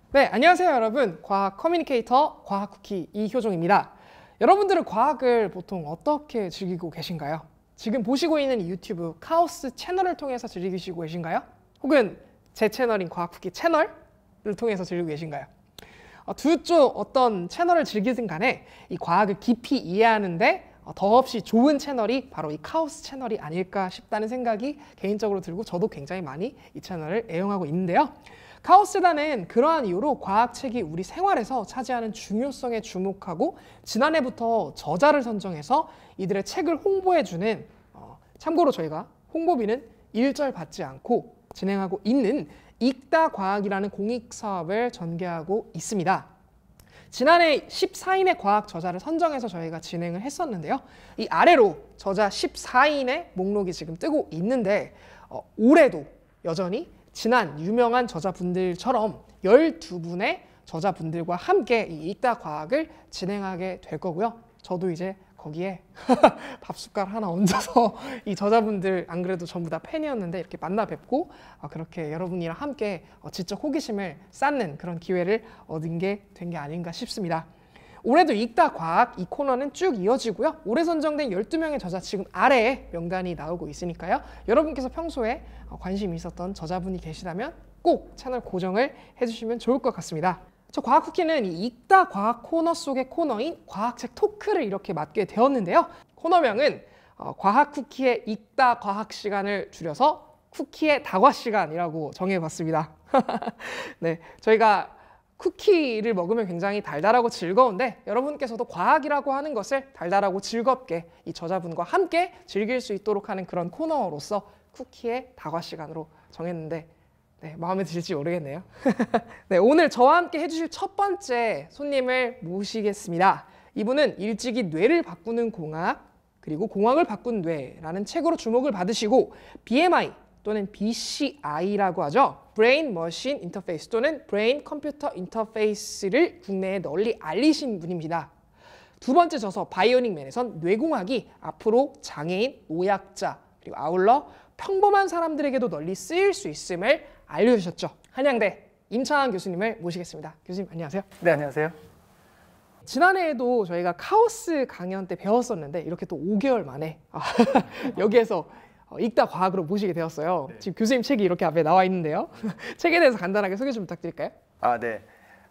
네, 안녕하세요 여러분. 과학 커뮤니케이터 과학쿠키 이효종입니다. 여러분들은 과학을 보통 어떻게 즐기고 계신가요? 지금 보시고 있는 이 유튜브 카오스 채널을 통해서 즐기시고 계신가요? 혹은 제 채널인 과학쿠키 채널을 통해서 즐기고 계신가요? 두 쪽 어떤 채널을 즐기든 간에 이 과학을 깊이 이해하는데 더없이 좋은 채널이 바로 이 카오스 채널이 아닐까 싶다는 생각이 개인적으로 들고 저도 굉장히 많이 이 채널을 애용하고 있는데요. 카오스단은 그러한 이유로 과학책이 우리 생활에서 차지하는 중요성에 주목하고 지난해부터 저자를 선정해서 이들의 책을 홍보해주는 참고로 저희가 홍보비는 일절 받지 않고 진행하고 있는 읽다 과학이라는 공익사업을 전개하고 있습니다. 지난해 14인의 과학 저자를 선정해서 저희가 진행을 했었는데요. 이 아래로 저자 14인의 목록이 지금 뜨고 있는데 올해도 여전히 지난 유명한 저자분들처럼 12분의 저자분들과 함께 이 읽다 과학을 진행하게 될 거고요. 저도 이제 거기에 밥숟갈 하나 얹어서 이 저자분들 안 그래도 전부 다 팬이었는데 이렇게 만나 뵙고 그렇게 여러분이랑 함께 지적 호기심을 쌓는 그런 기회를 얻은 게 된 게 아닌가 싶습니다. 올해도 읽다 과학 이 코너는 쭉 이어지고요. 올해 선정된 12명의 저자 지금 아래에 명단이 나오고 있으니까요. 여러분께서 평소에 관심이 있었던 저자분이 계시다면 꼭 채널 고정을 해주시면 좋을 것 같습니다. 저 과학쿠키는 이 읽다 과학 코너 속의 코너인 과학책 토크를 이렇게 맡게 되었는데요. 코너명은 과학쿠키의 읽다 과학 시간을 줄여서 쿠키의 다과 시간이라고 정해봤습니다. 네, 저희가 쿠키를 먹으면 굉장히 달달하고 즐거운데 여러분께서도 과학이라고 하는 것을 달달하고 즐겁게 이 저자분과 함께 즐길 수 있도록 하는 그런 코너로서 쿠키의 다과 시간으로 정했는데 네, 마음에 드실지 모르겠네요. 네, 오늘 저와 함께 해주실 첫 번째 손님을 모시겠습니다. 이분은 일찍이 뇌를 바꾸는 공학 그리고 공학을 바꾼 뇌라는 책으로 주목을 받으시고 BMI 또는 BCI라고 하죠. Brain Machine Interface 또는 Brain Computer Interface를 국내에 널리 알리신 분입니다. 두 번째 저서 바이오닉 맨에선 뇌공학이 앞으로 장애인, 노약자 그리고 아울러 평범한 사람들에게도 널리 쓰일 수 있음을 알려주셨죠. 한양대 임창환 교수님을 모시겠습니다. 교수님 안녕하세요. 네, 안녕하세요. 지난해에도 저희가 카오스 강연 때 배웠었는데 이렇게 또 5개월 만에 여기에서 읽다 과학으로 모시게 되었어요. 네. 지금 교수님 책이 이렇게 앞에 나와 있는데요. 책에 대해서 간단하게 소개 좀 부탁드릴까요? 네.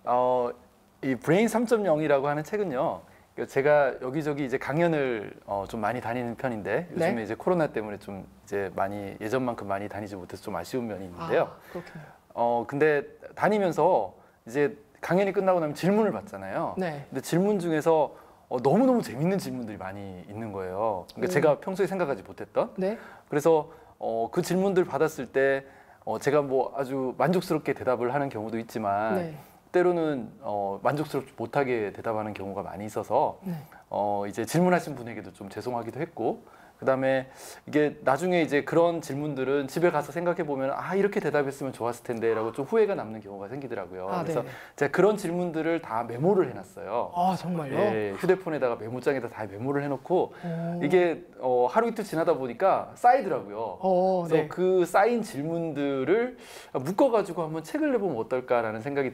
이 브레인 3.0이라고 하는 책은요. 제가 여기저기 이제 강연을 좀 많이 다니는 편인데 요즘에 네? 이제 코로나 때문에 좀 이제 많이 예전만큼 많이 다니지 못해서 좀 아쉬운 면이 있는데요. 그렇군요. 근데 다니면서 이제 강연이 끝나고 나면 질문을 받잖아요. 네. 근데 질문 중에서 너무너무 재밌는 질문들이 많이 있는 거예요. 그러니까 제가 평소에 생각하지 못했던. 네. 그래서 그 질문들 받았을 때 제가 뭐 아주 만족스럽게 대답을 하는 경우도 있지만 네. 때로는 만족스럽지 못하게 대답하는 경우가 많이 있어서 네. 이제 질문하신 분에게도 좀 죄송하기도 했고 그다음에 이게 나중에 이제 그런 질문들은 집에 가서 생각해 보면 이렇게 대답했으면 좋았을 텐데라고 좀 후회가 남는 경우가 생기더라고요. 그래서 네네. 제가 그런 질문들을 다 메모를 해놨어요. 정말요? 예, 휴대폰에다가 메모장에다 다 메모를 해놓고 이게 하루 이틀 지나다 보니까 쌓이더라고요. 그래서 네. 그 쌓인 질문들을 묶어가지고 한번 책을 내보면 어떨까라는 생각이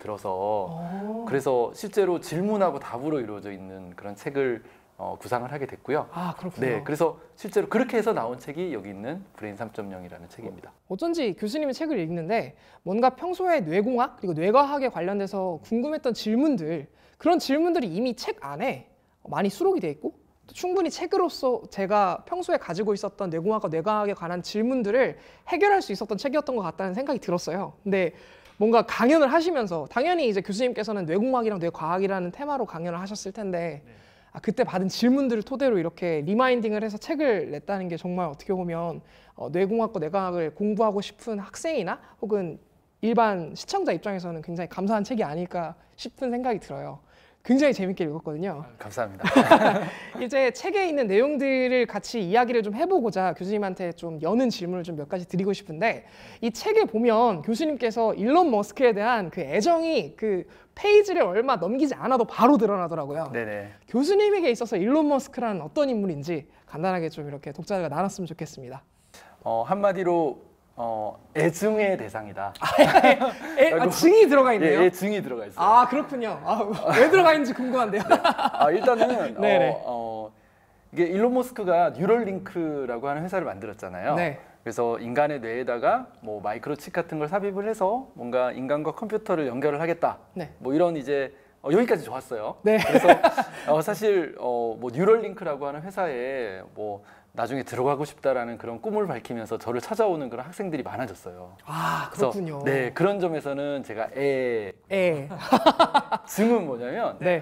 들어서 그래서 실제로 질문하고 답으로 이루어져 있는 그런 책을 구상을 하게 됐고요. 그렇군요. 네, 그래서 실제로 그렇게 해서 나온 책이 여기 있는 브레인 3.0이라는 책입니다. 어쩐지 교수님의 책을 읽는데 뭔가 평소에 뇌공학 그리고 뇌과학에 관련돼서 궁금했던 질문들 그런 질문들이 이미 책 안에 많이 수록이 돼 있고 또 충분히 책으로서 제가 평소에 가지고 있었던 뇌공학과 뇌과학에 관한 질문들을 해결할 수 있었던 책이었던 것 같다는 생각이 들었어요. 근데 뭔가 강연을 하시면서 당연히 이제 교수님께서는 뇌공학이랑 뇌과학이라는 테마로 강연을 하셨을 텐데 그때 받은 질문들을 토대로 이렇게 리마인딩을 해서 책을 냈다는 게 정말 어떻게 보면 뇌공학과 뇌과학을 공부하고 싶은 학생이나 혹은 일반 시청자 입장에서는 굉장히 감사한 책이 아닐까 싶은 생각이 들어요. 굉장히 재밌게 읽었거든요. 감사합니다. 이제 책에 있는 내용들을 같이 이야기를 좀 해보고자 교수님한테 좀 여는 질문을 좀 몇 가지 드리고 싶은데 이 책에 보면 교수님께서 일론 머스크에 대한 그 애정이 그 페이지를 얼마 넘기지 않아도 바로 드러나더라고요. 네네. 교수님에게 있어서 일론 머스크라는 어떤 인물인지 간단하게 좀 이렇게 독자들과 나눴으면 좋겠습니다. 한마디로 애증의 대상이다. 증이 들어가 있네요. 예, 증이 들어가 있어요. 아 그렇군요. 왜 들어가 있는지 궁금한데요. 일단은 네네. 이게 일론 머스크가 뉴럴링크라고 하는 회사를 만들었잖아요. 네. 그래서 인간의 뇌에다가 뭐 마이크로칩 같은 걸 삽입을 해서 뭔가 인간과 컴퓨터를 연결을 하겠다. 네. 뭐 이런 이제 여기까지 좋았어요. 네. 그래서 사실 뭐 뉴럴링크라고 하는 회사에 뭐 나중에 들어가고 싶다라는 그런 꿈을 밝히면서 저를 찾아오는 그런 학생들이 많아졌어요. 아 그래서 그렇군요. 네, 그런 점에서는 제가 증은 뭐냐면 네.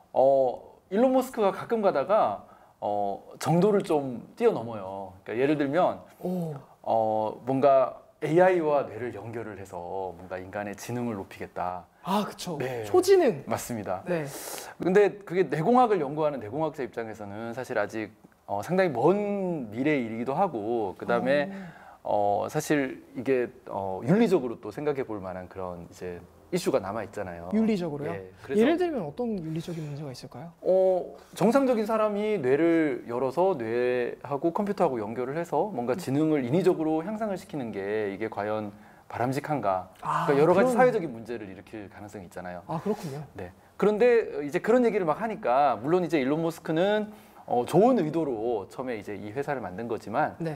일론 머스크가 가끔 가다가 정도를 좀 뛰어넘어요. 그러니까 예를 들면 오. 뭔가 AI와 뇌를 연결을 해서 뭔가 인간의 지능을 높이겠다. 아 그쵸. 네. 초지능. 맞습니다. 네. 근데 그게 뇌공학을 연구하는 뇌공학자 입장에서는 사실 아직 상당히 먼 미래의 일이기도 하고 그다음에 사실 이게 윤리적으로 또 생각해 볼 만한 그런 이제 이슈가 남아 있잖아요. 윤리적으로요? 예, 그래서 예를 들면 어떤 윤리적인 문제가 있을까요? 정상적인 사람이 뇌를 열어서 뇌하고 컴퓨터하고 연결을 해서 뭔가 지능을 인위적으로 향상을 시키는 게 이게 과연 바람직한가? 그러니까 여러 가지 사회적인 문제를 일으킬 가능성이 있잖아요. 아 그렇군요. 네. 그런데 이제 그런 얘기를 막 하니까 물론 이제 일론 머스크는 좋은 의도로 처음에 이제 이 회사를 만든 거지만 네.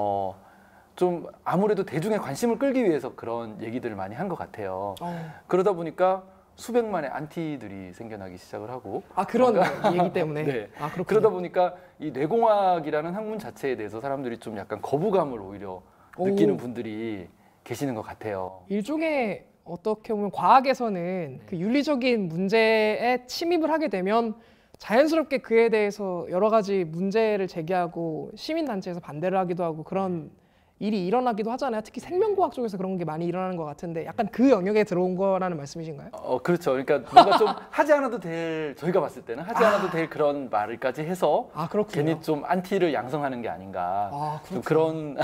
좀 아무래도 대중의 관심을 끌기 위해서 그런 얘기들을 많이 한 것 같아요. 그러다 보니까 수백만의 안티들이 생겨나기 시작을 하고 그런 얘기 때문에. 네. 그렇군요. 그러다 보니까 이 뇌공학이라는 학문 자체에 대해서 사람들이 좀 약간 거부감을 오히려 느끼는 분들이 계시는 것 같아요. 일종의 어떻게 보면 과학에서는 그 윤리적인 문제에 침입을 하게 되면 자연스럽게 그에 대해서 여러 가지 문제를 제기하고 시민단체에서 반대를 하기도 하고 그런 일이 일어나기도 하잖아요. 특히 생명과학 쪽에서 그런 게 많이 일어나는 것 같은데 약간 그 영역에 들어온 거라는 말씀이신가요? 그렇죠. 그러니까 뭔가 좀 하지 않아도 될, 저희가 봤을 때는 하지 않아도 될 그런 말을까지 해서 그렇군요. 괜히 좀 안티를 양성하는 게 아닌가. 좀 그런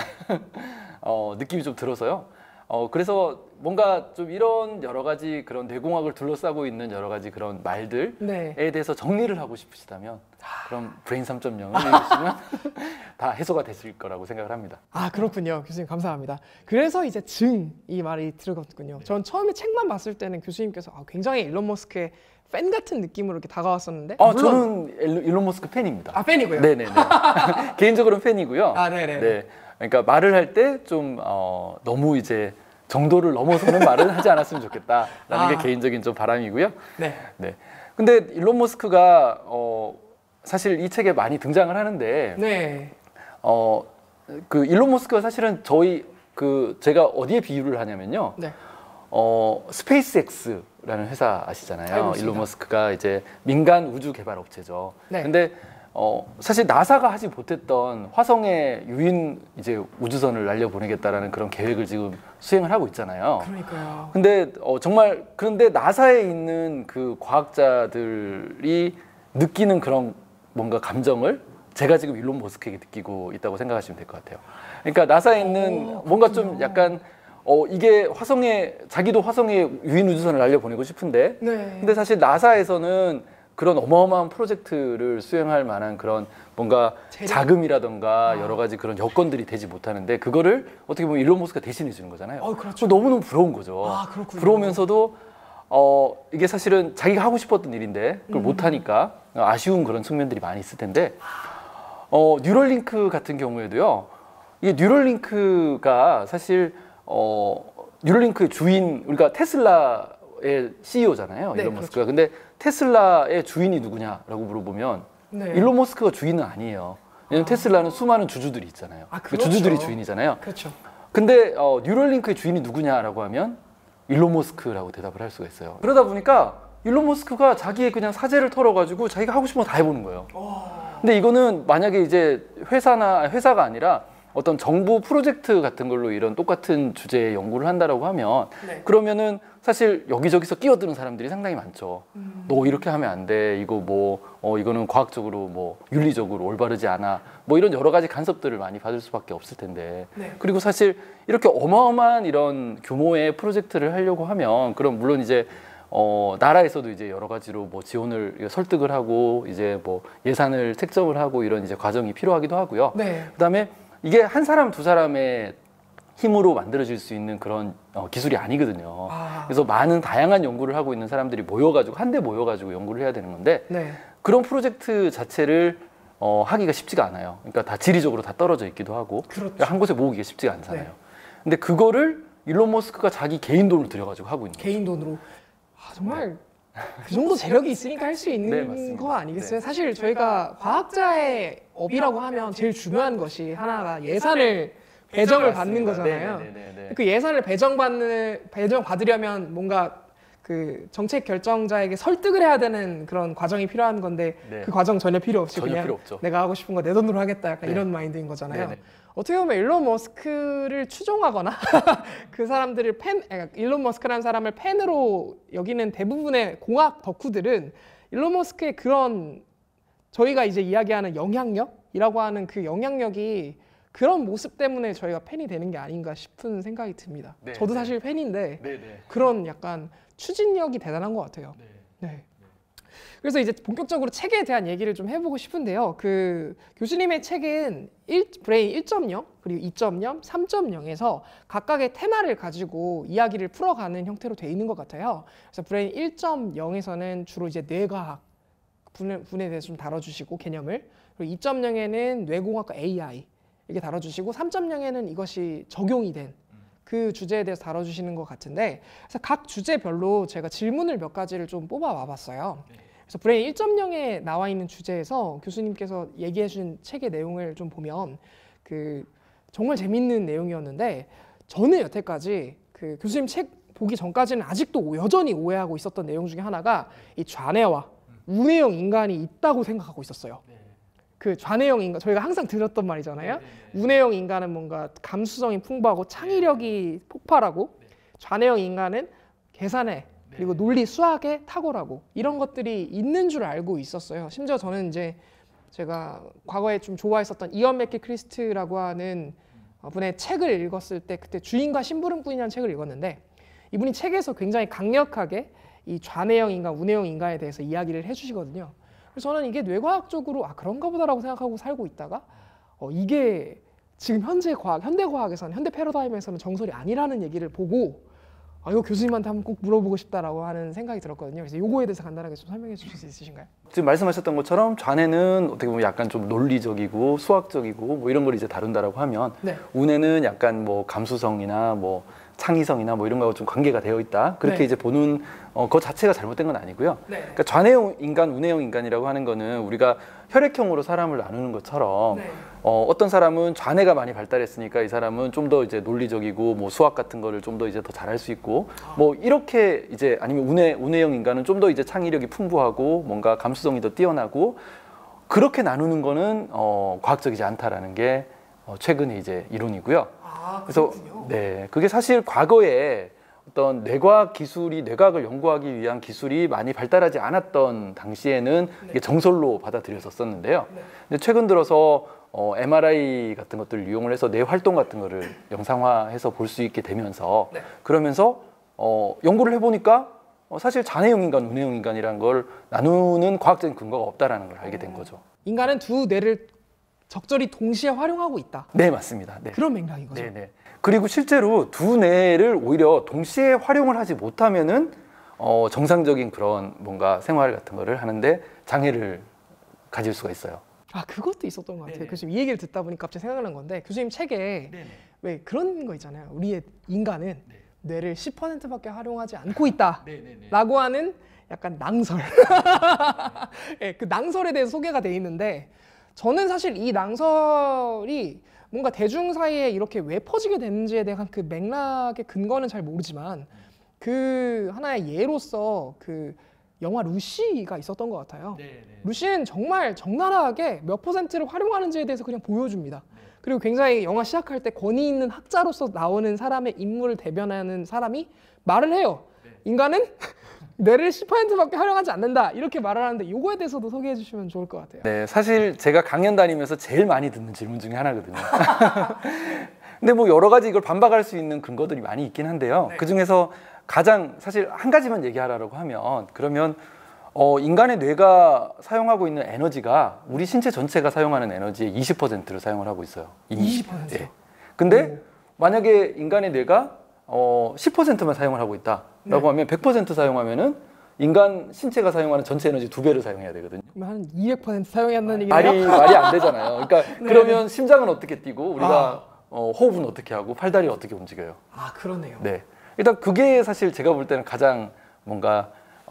느낌이 좀 들어서요. 그래서 뭔가 좀 이런 여러 가지 그런 뇌공학을 둘러싸고 있는 여러 가지 그런 말들에 대해서 정리를 하고 싶으시다면 그럼 브레인 3.0을 읽으시면 다 해소가 되실 거라고 생각을 합니다. 그렇군요. 교수님 감사합니다. 그래서 이제 증 이 말이 들어갔군요. 전 처음에 책만 봤을 때는 교수님께서 굉장히 일론 머스크의 팬 같은 느낌으로 이렇게 다가왔었는데 저는 일론 머스크 팬입니다. 팬이고요? 네네네. 개인적으로는 팬이고요. 네네. 네. 그러니까 말을 할 때 좀 너무 이제 정도를 넘어서는 말은 하지 않았으면 좋겠다라는 게 개인적인 좀 바람이고요. 네. 네. 근데 일론 머스크가 사실 이 책에 많이 등장을 하는데 네. 그 일론 머스크가 사실은 제가 어디에 비유를 하냐면요. 네. 스페이스X라는 회사 아시잖아요. 일론 머스크가 이제 민간 우주 개발 업체죠. 네. 근데 사실 나사가 하지 못했던 화성에 유인 이제 우주선을 날려보내겠다라는 그런 계획을 지금 수행을 하고 있잖아요. 그러니까요. 근데 정말 그런데 나사에 있는 그 과학자들이 느끼는 그런 뭔가 감정을 제가 지금 일론 머스크에게 느끼고 있다고 생각하시면 될 것 같아요. 그러니까 나사에 있는 뭔가 좀 약간 이게 자기도 화성에 유인 우주선을 날려보내고 싶은데 근데 사실 나사에서는 그런 어마어마한 프로젝트를 수행할 만한 그런 뭔가 자금이라던가 여러 가지 그런 여건들이 되지 못하는데 그거를 어떻게 보면 일론 머스크가 대신해 주는 거잖아요. 그렇죠. 너무너무 부러운 거죠. 그렇군요. 부러우면서도 이게 사실은 자기가 하고 싶었던 일인데 그걸 못하니까 아쉬운 그런 측면들이 많이 있을 텐데 뉴럴링크 같은 경우에도요. 이게 뉴럴링크가 사실 뉴럴링크의 주인, 우리가 테슬라의 CEO잖아요. 일론 머스크가. 근데 테슬라의 주인이 누구냐라고 물어보면 일론 머스크가 주인은 아니에요. 왜냐면 테슬라는 수많은 주주들이 있잖아요. 그렇죠. 주주들이 주인이잖아요. 그렇죠. 근데 뉴럴링크의 주인이 누구냐라고 하면 일론 머스크라고 대답을 할 수가 있어요. 그러다 보니까 일론 머스크가 자기의 그냥 사재를 털어가지고 자기가 하고 싶은 거 다 해보는 거예요. 근데 이거는 만약에 이제 회사가 아니라 어떤 정부 프로젝트 같은 걸로 이런 똑같은 주제의 연구를 한다라고 하면 그러면은 사실 여기저기서 끼어드는 사람들이 상당히 많죠. 너 이렇게 하면 안 돼. 이거 이거는 과학적으로 윤리적으로 올바르지 않아. 이런 여러 가지 간섭들을 많이 받을 수밖에 없을 텐데. 그리고 사실 이렇게 어마어마한 이런 규모의 프로젝트를 하려고 하면 그럼 물론 이제 나라에서도 이제 여러 가지로 지원을 설득을 하고 이제 예산을 책정을 하고 이런 이제 과정이 필요하기도 하고요. 그다음에 이게 한 사람 두 사람의 힘으로 만들어질 수 있는 그런 기술이 아니거든요. 그래서 많은 다양한 연구를 하고 있는 사람들이 모여가지고 한데 모여가지고 연구를 해야 되는 건데 네. 그런 프로젝트 자체를 하기가 쉽지가 않아요. 그러니까 다 지리적으로 다 떨어져 있기도 하고 그렇죠. 한 곳에 모으기가 쉽지가 않잖아요. 네. 근데 그거를 일론 머스크가 자기 개인 돈을 들여가지고 하고 있는 거죠. 개인 돈으로. 정말 그 정도 재력이 있으니까 할 수 네, 있는 맞습니다. 거 아니겠어요? 네. 사실 저희가 과학자의 업이라고 하면 제일 중요한 것이 하나가 예산을 배정을 받는 거잖아요. 네네네네. 그 예산을 배정받으려면 뭔가 그 정책 결정자에게 설득을 해야 되는 그런 과정이 필요한 건데 네. 그 과정 전혀 필요 없이 전혀 그냥 필요 없죠. 내가 하고 싶은 거 내 돈으로 하겠다 약간 네. 이런 마인드인 거잖아요. 네네. 어떻게 보면 일론 머스크를 추종하거나 그 사람들을 일론 머스크라는 사람을 팬으로 여기는 대부분의 공학 덕후들은 일론 머스크의 그런 저희가 이제 이야기하는 영향력이라고 하는 그 영향력이 그런 모습 때문에 저희가 팬이 되는 게 아닌가 싶은 생각이 듭니다. 네, 저도 네. 사실 팬인데 네네. 그런 약간 추진력이 대단한 것 같아요. 네. 그래서 이제 본격적으로 책에 대한 얘기를 좀 해보고 싶은데요. 그 교수님의 책은 브레인 1.0 그리고 2.0, 3.0에서 각각의 테마를 가지고 이야기를 풀어가는 형태로 돼 있는 것 같아요. 그래서 브레인 1.0에서는 주로 이제 뇌과학 분에 대해서 좀 다뤄주시고 개념을, 그리고 2.0에는 뇌공학과 AI 이렇게 다뤄주시고 3.0에는 이것이 적용이 된 그 주제에 대해서 다뤄주시는 것 같은데, 그래서 각 주제별로 제가 질문을 몇 가지를 좀 뽑아 와봤어요. 그래서 브레인 1.0에 나와 있는 주제에서 교수님께서 얘기해 준 책의 내용을 좀 보면 그 정말 재밌는 내용이었는데, 저는 여태까지 그 교수님 책 보기 전까지는 아직도 여전히 오해하고 있었던 내용 중에 하나가 이 좌뇌와 우뇌형 인간이 있다고 생각하고 있었어요. 그 좌뇌형 인간, 저희가 항상 들었던 말이잖아요. 우뇌형 인간은 뭔가 감수성이 풍부하고 창의력이 폭발하고, 좌뇌형 인간은 계산에 그리고 논리 수학에 탁월하고 이런 것들이 있는 줄 알고 있었어요. 심지어 저는 이제 제가 과거에 좀 좋아했었던 이언 맥키크리스트라고 하는 분의 책을 읽었을 때, 그때 주인과 심부름꾼이라는 책을 읽었는데 이분이 책에서 굉장히 강력하게 이 좌뇌형 인간, 우뇌형 인간에 대해서 이야기를 해주시거든요. 그래서 저는 이게 뇌과학적으로 그런가 보다라고 생각하고 살고 있다가 이게 지금 현대 과학에서는, 현대 패러다임에서는 정설이 아니라는 얘기를 보고 이거 교수님한테 한번 꼭 물어보고 싶다라고 하는 생각이 들었거든요. 그래서 이거에 대해서 간단하게 좀 설명해 주실 수 있으신가요? 지금 말씀하셨던 것처럼 좌뇌는 어떻게 보면 약간 좀 논리적이고 수학적이고 뭐 이런 걸 이제 다룬다라고 하면, 네. 우뇌는 약간 뭐 감수성이나 뭐 창의성이나 뭐 이런 거하고 좀 관계가 되어 있다, 그렇게 네. 이제 보는 그 자체가 잘못된 건 아니고요. 네. 그러니까 좌뇌형 인간, 우뇌형 인간이라고 하는 거는 우리가 혈액형으로 사람을 나누는 것처럼 네. 어떤 사람은 좌뇌가 많이 발달했으니까 이 사람은 좀 더 이제 논리적이고 뭐 수학 같은 거를 좀 더 이제 더 잘할 수 있고, 뭐 이렇게 이제, 아니면 우뇌형 인간은 좀 더 이제 창의력이 풍부하고 뭔가 감수성이 더 뛰어나고, 그렇게 나누는 거는 과학적이지 않다라는 게 최근의 이제 이론이고요. 그래서 그렇군요. 네, 그게 사실 과거에 어떤 뇌과학 기술이, 뇌과학을 연구하기 위한 기술이 많이 발달하지 않았던 당시에는 이게 정설로 받아들여졌었는데요. 근데 최근 들어서 MRI 같은 것들을 이용을 해서 뇌 활동 같은 거를 영상화해서 볼 수 있게 되면서, 그러면서 연구를 해보니까 사실 좌뇌형 인간, 우뇌형 인간이라는 걸 나누는 과학적인 근거가 없다라는 걸 알게 된 거죠. 인간은 두 뇌를 적절히 동시에 활용하고 있다. 네, 맞습니다. 네. 그런 맥락인 거죠. 네네. 그리고 실제로 두 뇌를 오히려 동시에 활용을 하지 못하면은 정상적인 그런 뭔가 생활 같은 거를 하는데 장애를 가질 수가 있어요. 그것도 있었던 것 같아요. 네네. 교수님 이 얘기를 듣다 보니까 갑자기 생각난 건데, 교수님 책에 왜 그런 거 있잖아요. 우리의 인간은 뇌를 10%밖에 활용하지 않고 있다라고 하는 약간 낭설. 네, 그 낭설에 대해서 소개가 돼 있는데, 저는 사실 이 낭설이 뭔가 대중 사이에 이렇게 왜 퍼지게 됐는지에 대한 그 맥락의 근거는 잘 모르지만, 그 하나의 예로서 그 영화 루시가 있었던 것 같아요. 루시는 정말 적나라하게 몇 퍼센트를 활용하는지에 대해서 그냥 보여줍니다. 그리고 굉장히 영화 시작할 때 권위 있는 학자로서 나오는 사람의 인물을 대변하는 사람이 말을 해요. 인간은 뇌를 10%밖에 활용하지 않는다, 이렇게 말을 하는데, 이거에 대해서도 소개해 주시면 좋을 것 같아요. 네, 사실 제가 강연 다니면서 제일 많이 듣는 질문 중에 하나거든요. 근데 뭐 여러 가지 이걸 반박할 수 있는 근거들이 많이 있긴 한데요. 그 중에서 가장 사실 한 가지만 얘기하라고 하면, 그러면 인간의 뇌가 사용하고 있는 에너지가 우리 신체 전체가 사용하는 에너지의 20%를 사용을 하고 있어요. 20%요? 네. 근데 만약에 인간의 뇌가 10%만 사용을 하고 있다라고 네. 하면 100% 사용하면은 인간 신체가 사용하는 전체 에너지 2배를 사용해야 되거든요. 그럼 한 200% 사용해야 한다는 얘기예요? 말이 안 되잖아요. 그러니까 네. 그러면 심장은 어떻게 뛰고 우리가 호흡은 어떻게 하고 팔다리를 어떻게 움직여요? 아, 그러네요. 네. 일단 그게 사실 제가 볼 때는 가장 뭔가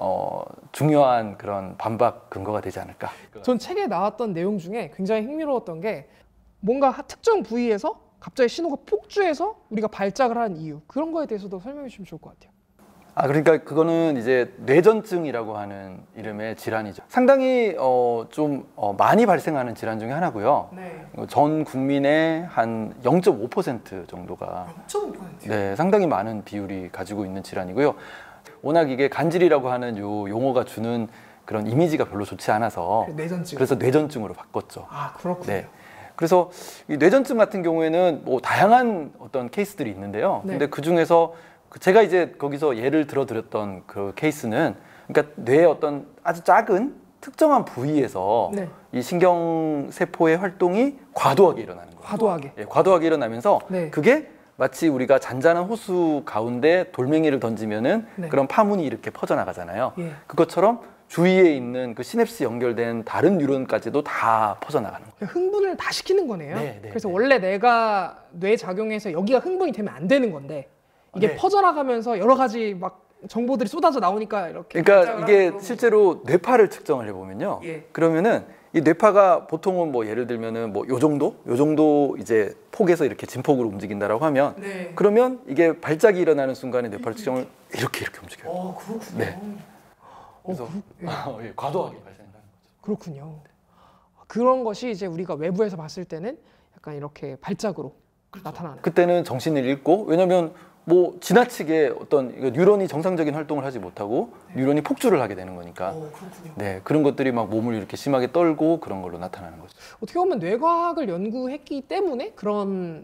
중요한 그런 반박 근거가 되지 않을까. 전 책에 나왔던 내용 중에 굉장히 흥미로웠던 게 뭔가 특정 부위에서 갑자기 신호가 폭주해서 우리가 발작을 하는 이유, 그런 거에 대해서도 설명해 주시면 좋을 것 같아요. 그러니까 그거는 이제 뇌전증이라고 하는 이름의 질환이죠. 상당히 좀 많이 발생하는 질환 중에 하나고요. 네. 전 국민의 한 0.5% 정도가 0.5%요? 네, 상당히 많은 비율이 가지고 있는 질환이고요. 워낙 이게 간질이라고 하는 요 용어가 주는 그런 이미지가 별로 좋지 않아서 뇌전증. 그래서 뇌전증으로 바꿨죠. 아, 그렇군요. 네. 그래서 이 뇌전증 같은 경우에는 뭐 다양한 어떤 케이스들이 있는데요. 네. 근데 그 중에서 제가 이제 거기서 예를 들어 드렸던 그 케이스는 그러니까 뇌의 어떤 아주 작은 특정한 부위에서 네. 이 신경세포의 활동이 과도하게 일어나는 거예요. 과도하게. 예, 과도하게 일어나면서 네. 그게 마치 우리가 잔잔한 호수 가운데 돌멩이를 던지면은 네. 그런 파문이 이렇게 퍼져나가잖아요. 예. 그것처럼 주위에 있는 그 시냅스 연결된 다른 뉴런까지도 다 퍼져나가는 거예요. 흥분을 다 시키는 거네요. 네, 네, 그래서 네. 원래 내가 뇌 작용해서 여기가 흥분이 되면 안 되는 건데 이게 네. 퍼져나가면서 여러 가지 막 정보들이 쏟아져 나오니까 이렇게. 그러니까 발작을 이게 하는 그런 실제로 뇌파를 측정을 해보면요. 예. 그러면은 이 뇌파가 보통은 뭐 예를 들면은 뭐 요 정도 이제 폭에서 이렇게 진폭으로 움직인다라고 하면 네. 그러면 이게 발작이 일어나는 순간에 뇌파를 측정을 이렇게 움직여요. 그렇군요. 네. 그래서 예. 예, 과도하게 발생하는 거죠. 그렇군요. 그런 것이 이제 우리가 외부에서 봤을 때는 약간 이렇게 발작으로 나타나는. 그때는 정신을 잃고 왜냐면 뭐 지나치게 어떤 이거 뉴런이 정상적인 활동을 하지 못하고 뉴런이 폭주를 하게 되는 거니까 그렇군요. 네 그런 것들이 막 몸을 이렇게 심하게 떨고 그런 걸로 나타나는 거죠. 어떻게 보면 뇌과학을 연구했기 때문에 그런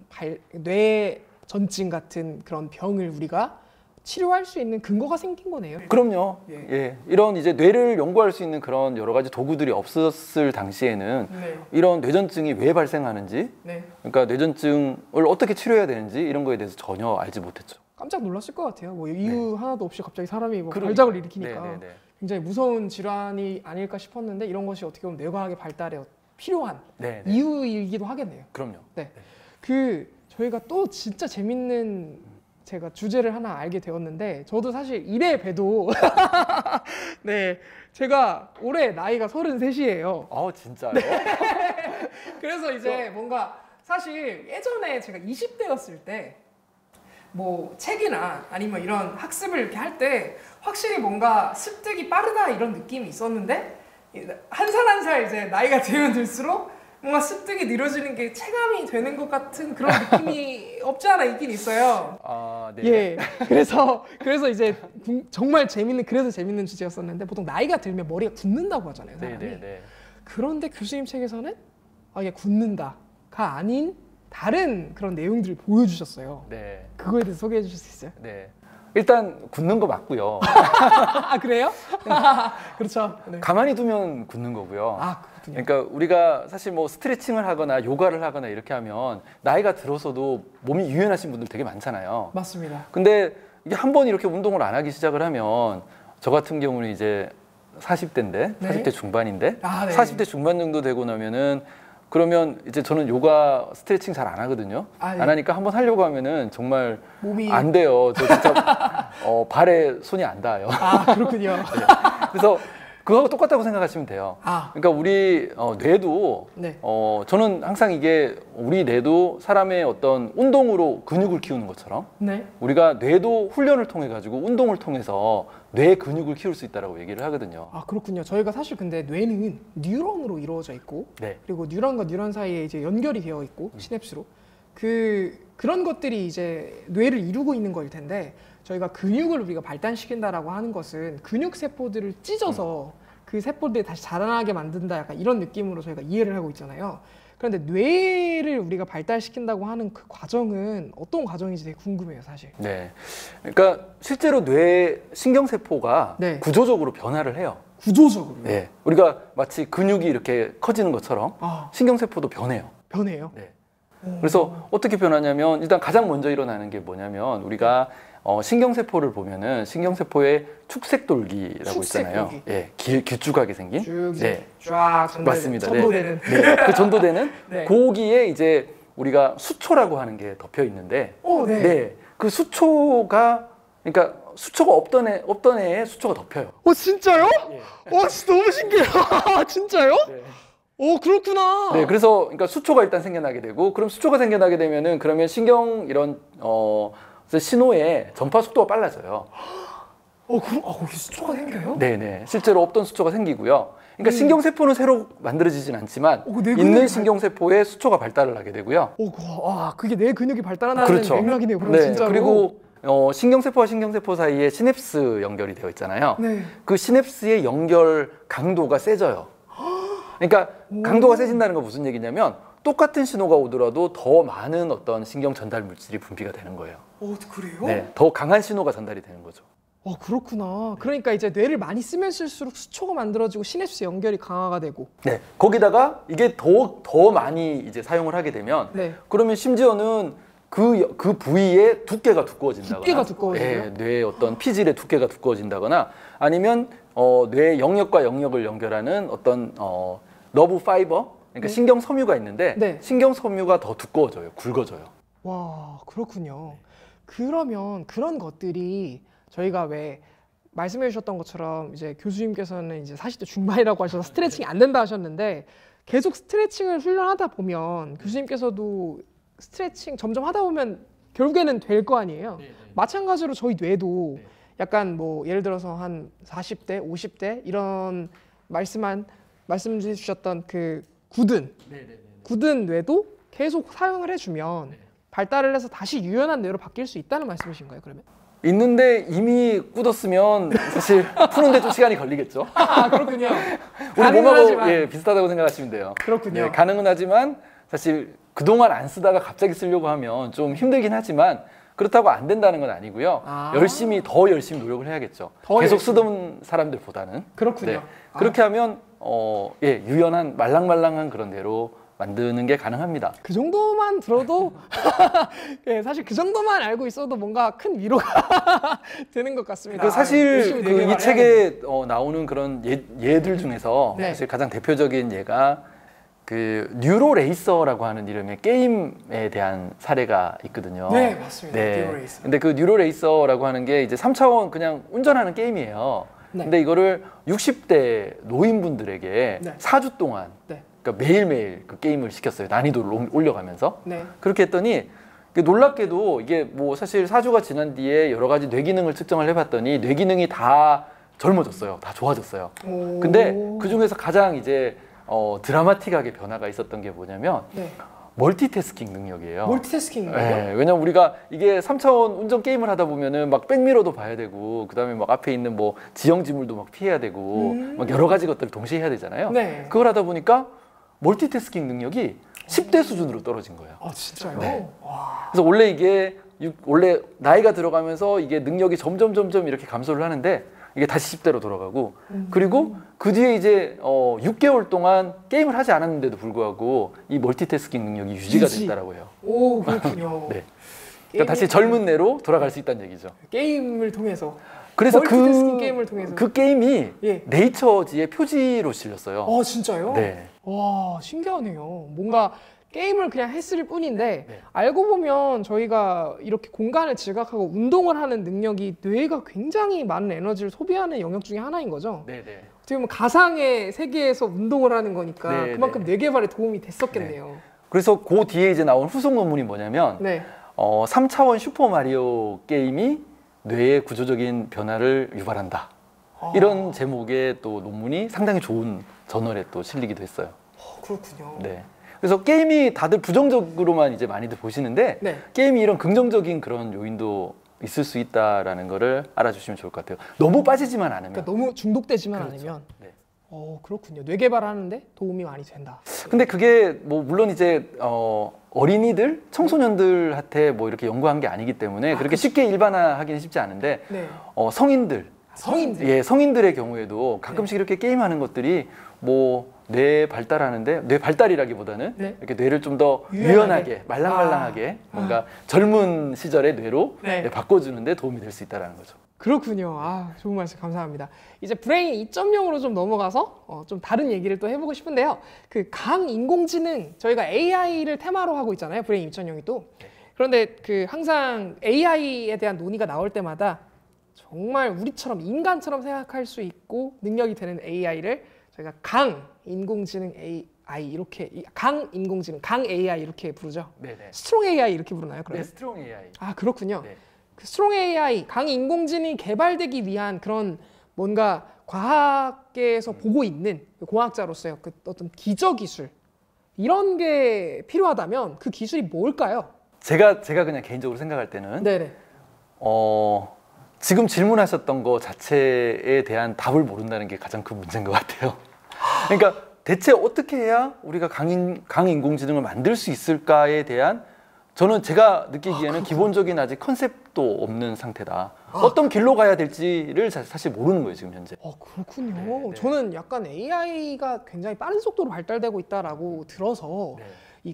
뇌전증 같은 그런 병을 우리가 치료할 수 있는 근거가 생긴 거네요. 그럼요. 예. 예. 이런 이제 뇌를 연구할 수 있는 그런 여러 가지 도구들이 없었을 당시에는 네. 이런 뇌전증이 왜 발생하는지, 네. 그러니까 뇌전증을 어떻게 치료해야 되는지 이런 거에 대해서 전혀 알지 못했죠. 깜짝 놀랐을 것 같아요. 뭐 이유 하나도 없이 갑자기 사람이 뭐 그러니까요. 발작을 일으키니까 네, 네, 네. 굉장히 무서운 질환이 아닐까 싶었는데 이런 것이 어떻게 보면 뇌과학의 발달에 필요한 네, 네. 이유이기도 하겠네요. 그럼요. 네. 그 저희가 또 진짜 재밌는 제가 주제를 하나 알게 되었는데 저도 사실 이래 봬도 네 제가 올해 나이가 33이에요. 진짜요? 그래서 이제 뭔가 사실 예전에 제가 20대였을 때 뭐 책이나 아니면 이런 학습을 이렇게 할 때 확실히 뭔가 습득이 빠르다 이런 느낌이 있었는데 한 살 한 살 이제 나이가 들면 들수록 뭔가 습득이 느려지는 게 체감이 되는 것 같은 그런 느낌이 없지 않아 있긴 있어요. 네. 예. 그래서 이제 정말 재밌는 주제였었는데 보통 나이가 들면 머리가 굳는다고 하잖아요, 사람이. 네, 네, 네. 그런데 교수님 책에서는 이게 굳는다가 아닌 다른 그런 내용들을 보여주셨어요. 네. 그거에 대해서 소개해 주실 수 있어요? 네. 일단 굳는 거 맞고요. 아, 그래요? 그렇죠. 네. 가만히 두면 굳는 거고요. 그렇군요. 그러니까 우리가 사실 뭐 스트레칭을 하거나 요가를 하거나 이렇게 하면 나이가 들어서도 몸이 유연하신 분들 되게 많잖아요. 맞습니다. 근데 이게 한 번 이렇게 운동을 안 하기 시작을 하면 저 같은 경우는 이제 40대인데 네. 40대 중반인데 네. 40대 중반 정도 되고 나면은 그러면 이제 저는 요가 스트레칭 잘 안 하거든요. 네. 안 하니까 한번 하려고 하면은 정말 몸이 안 돼요. 저 진짜 발에 손이 안 닿아요. 그렇군요. 그래서 그거하고 똑같다고 생각하시면 돼요. 그러니까 우리 뇌도 네. 저는 항상 이게 우리 뇌도 사람의 어떤 운동으로 근육을 키우는 것처럼 네. 우리가 뇌도 훈련을 통해 가지고 운동을 통해서 뇌 근육을 키울 수 있다라고 얘기를 하거든요. 그렇군요. 저희가 사실 근데 뇌는 뉴런으로 이루어져 있고 네. 그리고 뉴런과 뉴런 사이에 이제 연결이 되어 있고 시냅스로 그런 것들이 이제 뇌를 이루고 있는 거일 텐데 저희가 근육을 우리가 발달시킨다라고 하는 것은 근육 세포들을 찢어서 그 세포들이 다시 자라나게 만든다 약간 이런 느낌으로 저희가 이해를 하고 있잖아요. 그런데 뇌를 우리가 발달시킨다고 하는 그 과정은 어떤 과정인지 되게 궁금해요, 사실. 네. 그러니까 실제로 뇌 신경세포가 네. 구조적으로 변화를 해요. 구조적으로. 네. 우리가 마치 근육이 이렇게 커지는 것처럼 신경세포도 변해요. 변해요. 네. 그래서 어떻게 변하냐면 일단 가장 먼저 일어나는 게 뭐냐면 우리가 신경세포를 보면은 신경세포에 축색돌기라고 있잖아요. 예, 길쭉하게 생긴. 쫙 맞습니다. 전도되는. 네. 그 전도되는 네. 거기에 이제 우리가 수초라고 하는 게 덮여 있는데, 그 수초가 그러니까 수초가 없던 애에 수초가 덮여요. 진짜요? 진짜 너무 신기해요. 진짜요? 그렇구나. 네, 그래서 그러니까 수초가 일단 생겨나게 되고, 그럼 수초가 생겨나게 되면은 그러면 신경 이런 신호의 전파 속도가 빨라져요. 거기 수초가 생겨요? 네네. 실제로 없던 수초가 생기고요. 그러니까 신경세포는 새로 만들어지진 않지만 있는 신경세포에 수초가 발달을 하게 되고요. 그게 내 근육이 발달한다는 그렇죠. 맥락이네요. 그럼 네. 진짜로. 그리고 신경세포와 신경세포 사이에 시냅스 연결이 되어 있잖아요. 네. 그 시냅스의 연결 강도가 세져요. 그러니까 강도가 세진다는 건 무슨 얘기냐면 똑같은 신호가 오더라도 더 많은 어떤 신경 전달 물질이 분비가 되는 거예요. 그래요? 네, 더 강한 신호가 전달이 되는 거죠. 그렇구나. 그러니까 이제 뇌를 많이 쓰면 쓸수록 수초가 만들어지고 시냅스 연결이 강화가 되고. 네, 거기다가 이게 더 많이 이제 사용을 하게 되면 그러면 심지어는 그 부위의 두께가 두꺼워진다거나, 두께가 두꺼워져요? 네, 뇌의 어떤 피질의 두께가 두꺼워진다거나, 아니면 뇌의 영역과 영역을 연결하는 어떤 너브 파이버, 그러니까 신경 섬유가 있는데 신경 섬유가 더 두꺼워져요, 굵어져요. 와, 그렇군요. 그러면 그런 것들이 저희가 왜 말씀해 주셨던 것처럼 이제 교수님께서는 이제 40대 중반이라고 하셔서 스트레칭이 안 된다 하셨는데 계속 스트레칭을 훈련하다 보면 교수님께서도 스트레칭 점점 하다 보면 결국에는 될 거 아니에요. 마찬가지로 저희 뇌도 약간 뭐 예를 들어서 한 40대, 50대 이런 말씀 주셨던 그 굳은 뇌도 계속 사용을 해주면 발달을 해서 다시 유연한 뇌로 바뀔 수 있다는 말씀이신가요, 그러면? 있는데 이미 굳었으면 사실 푸는데 좀 시간이 걸리겠죠. 그렇군요. 우리 몸하고 비슷하다고 생각하시면 돼요. 그렇군요. 네, 가능은 하지만 사실 그동안 안 쓰다가 갑자기 쓰려고 하면 좀 힘들긴 하지만 그렇다고 안 된다는 건 아니고요. 더 열심히 노력을 해야겠죠. 계속 쓰던 사람들보다는. 그렇군요. 네, 그렇게 하면 유연한 말랑말랑한 그런 뇌로 만드는 게 가능합니다. 그 정도만 들어도 사실 그 정도만 알고 있어도 뭔가 큰 위로가 되는 것 같습니다. 사실 이 책에 나오는 그런 예들 중에서 사실 가장 대표적인 예가 그 뉴로레이서라고 하는 이름의 게임에 대한 사례가 있거든요. 네, 맞습니다. 뉴로레이서. 근데 그 뉴로레이서라고 하는 게 이제 3차원 그냥 운전하는 게임이에요. 근데 이거를 60대 노인분들에게 4주 동안 그러니까 매일매일 그 게임을 시켰어요. 난이도를 올려가면서. 그렇게 했더니 놀랍게도 이게 뭐 사실 4주가 지난 뒤에 여러 가지 뇌 기능을 측정을 해봤더니 뇌 기능이 다 젊어졌어요. 다 좋아졌어요. 근데 그 중에서 가장 이제 드라마틱하게 변화가 있었던 게 뭐냐면 멀티태스킹 능력이에요. 멀티태스킹 능력? 왜냐면 우리가 이게 3차원 운전 게임을 하다 보면은 막 백미러도 봐야 되고 그다음에 막 앞에 있는 뭐 지형 지물도 막 피해야 되고 막 여러 가지 것들을 동시에 해야 되잖아요. 그걸 하다 보니까 멀티태스킹 능력이 10대 수준으로 떨어진 거예요. 진짜요? 그래서 원래 이게 나이가 들어가면서 이게 능력이 점점 이렇게 감소를 하는데 이게 다시 10대로 돌아가고 그리고 그 뒤에 이제 6개월 동안 게임을 하지 않았는데도 불구하고 이 멀티태스킹 능력이 유지가 됐다라고 해요. 그렇군요. 그러니까 다시 젊은 뇌로 돌아갈 수 있다는 얘기죠. 게임을 통해서. 그래서 게임을 통해서. 그 게임이 네이처지의 표지로 실렸어요. 진짜요? 네. 와, 신기하네요. 뭔가 게임을 그냥 했을 뿐인데 알고 보면 저희가 이렇게 공간을 지각하고 운동을 하는 능력이 뇌가 굉장히 많은 에너지를 소비하는 영역 중에 하나인 거죠. 어떻게 보면 가상의 세계에서 운동을 하는 거니까 그만큼 뇌 개발에 도움이 됐었겠네요. 그래서 그 뒤에 이제 나온 후속 논문이 뭐냐면 3차원 슈퍼마리오 게임이 뇌의 구조적인 변화를 유발한다. 이런 제목의 또 논문이 상당히 좋은 저널에 또 실리기도 했어요. 그렇군요. 그래서 게임이 다들 부정적으로만 이제 많이들 보시는데 게임이 이런 긍정적인 그런 요인도 있을 수 있다라는 거를 알아주시면 좋을 것 같아요. 너무 빠지지만 않으면. 그러니까 너무 중독되지만 않으면. 그렇군요. 뇌 개발하는데 도움이 많이 된다. 근데 그게 뭐 물론 이제 어린이들, 청소년들한테 뭐 이렇게 연구한 게 아니기 때문에 그렇게 쉽게 일반화하기는 쉽지 않은데 성인들 성인들. 예, 성인들의 경우에도 가끔씩 이렇게 게임하는 것들이 뭐 뇌 발달하는데 뇌 발달이라기보다는 네. 이렇게 뇌를 좀 더 유연하게 말랑말랑하게 뭔가 젊은 시절의 뇌로 네. 바꿔주는데 도움이 될 수 있다는 거죠. 그렇군요. 아, 좋은 말씀 감사합니다. 이제 브레인 2.0으로 좀 넘어가서 좀 다른 얘기를 또 해보고 싶은데요. 그 강인공지능, 저희가 AI를 테마로 하고 있잖아요. 브레인 2.0이 또. 그런데 그 항상 AI에 대한 논의가 나올 때마다 정말 우리처럼 인간처럼 생각할 수 있고 능력이 되는 AI를 저희가 강인공지능 AI 이렇게 강인공지능, 강 AI 이렇게 부르죠. 네네. 스트롱 AI 이렇게 부르나요? 그러면? 네, 스트롱 AI. 아, 그렇군요. 네. 그 스트롱 AI, 강인공지능이 개발되기 위한 그런 뭔가 과학계에서 보고 있는 공학자로서의 그 어떤 기저 기술 이런 게 필요하다면 그 기술이 뭘까요? 제가 그냥 개인적으로 생각할 때는 네네. 지금 질문하셨던 거 자체에 대한 답을 모른다는 게 가장 큰 문제인 것 같아요. 그러니까 대체 어떻게 해야 우리가 강인공지능을 만들 수 있을까에 대한 저는 제가 느끼기에는 기본적인 아직 컨셉도 없는 상태다. 어떤 길로 가야 될지를 사실 모르는 거예요, 지금 현재. 그렇군요. 네. 저는 약간 AI가 굉장히 빠른 속도로 발달되고 있다라고 들어서 네. 이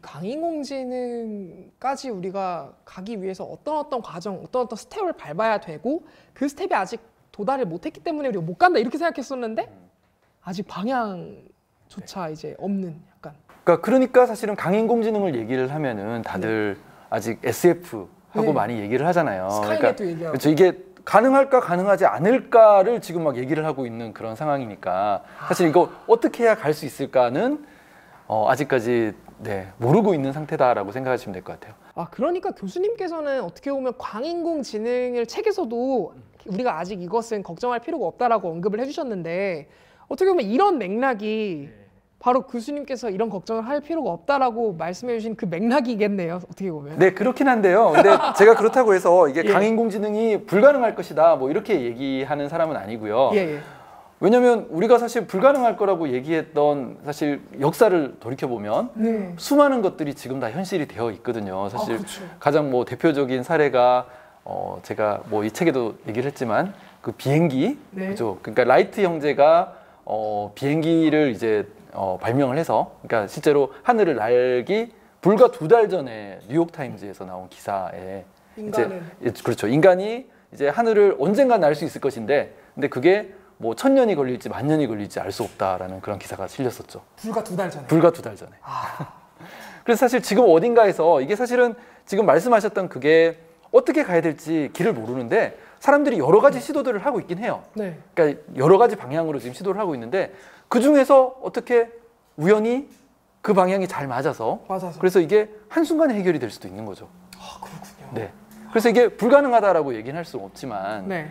강인공지능까지 우리가 가기 위해서 어떤 과정, 어떤 스텝을 밟아야 되고 그 스텝이 아직 도달을 못했기 때문에 우리가 못 간다 이렇게 생각했었는데 아직 방향조차 이제 없는 약간. 그러니까 사실은 강인공지능을 얘기를 하면은 다들 아직 SF 하고 네. 많이 얘기를 하잖아요. 스카이넷도 얘기하고. 그렇죠. 이게 가능할까 가능하지 않을까를 지금 막 얘기를 하고 있는 그런 상황이니까 사실 이거 어떻게 해야 갈 수 있을까는 아직까지 모르고 있는 상태다라고 생각하시면 될 것 같아요. 아, 그러니까 교수님께서는 어떻게 보면 광인공지능을 책에서도 우리가 아직 이것은 걱정할 필요가 없다라고 언급을 해주셨는데 어떻게 보면 이런 맥락이 바로 교수님께서 이런 걱정을 할 필요가 없다라고 말씀해 주신 그 맥락이겠네요. 어떻게 보면. 네, 그렇긴 한데요. 근데 제가 그렇다고 해서 이게 예. 강인공지능이 불가능할 것이다 뭐 이렇게 얘기하는 사람은 아니고요. 예. 왜냐하면 우리가 사실 불가능할 거라고 얘기했던 사실 역사를 돌이켜 보면 네. 수많은 것들이 지금 다 현실이 되어 있거든요. 사실 그렇죠. 가장 뭐 대표적인 사례가 제가 뭐 이 책에도 얘기를 했지만 그 비행기, 네. 그죠? 그러니까 라이트 형제가 비행기를 이제 발명을 해서 그러니까 실제로 하늘을 날기 불과 2달 전에 뉴욕 타임즈에서 나온 기사에 인간은 그렇죠. 인간이 이제 하늘을 언젠가 날 수 있을 것인데 근데 그게 뭐 1000년이 걸릴지 10,000년이 걸릴지 알 수 없다라는 그런 기사가 실렸었죠. 불과 2달 전에. 불과 2달 전에. 그래서 사실 지금 어딘가에서 이게 사실은 지금 말씀하셨던 그게 어떻게 가야 될지 길을 모르는데 사람들이 여러 가지 시도들을 하고 있긴 해요. 네. 그러니까 여러 가지 방향으로 지금 시도를 하고 있는데 그 중에서 어떻게 우연히 그 방향이 잘 맞아서 그래서 이게 한순간에 해결이 될 수도 있는 거죠. 아, 그렇군요. 네. 그래서 이게 불가능하다라고 얘기는 할 수는 없지만 네.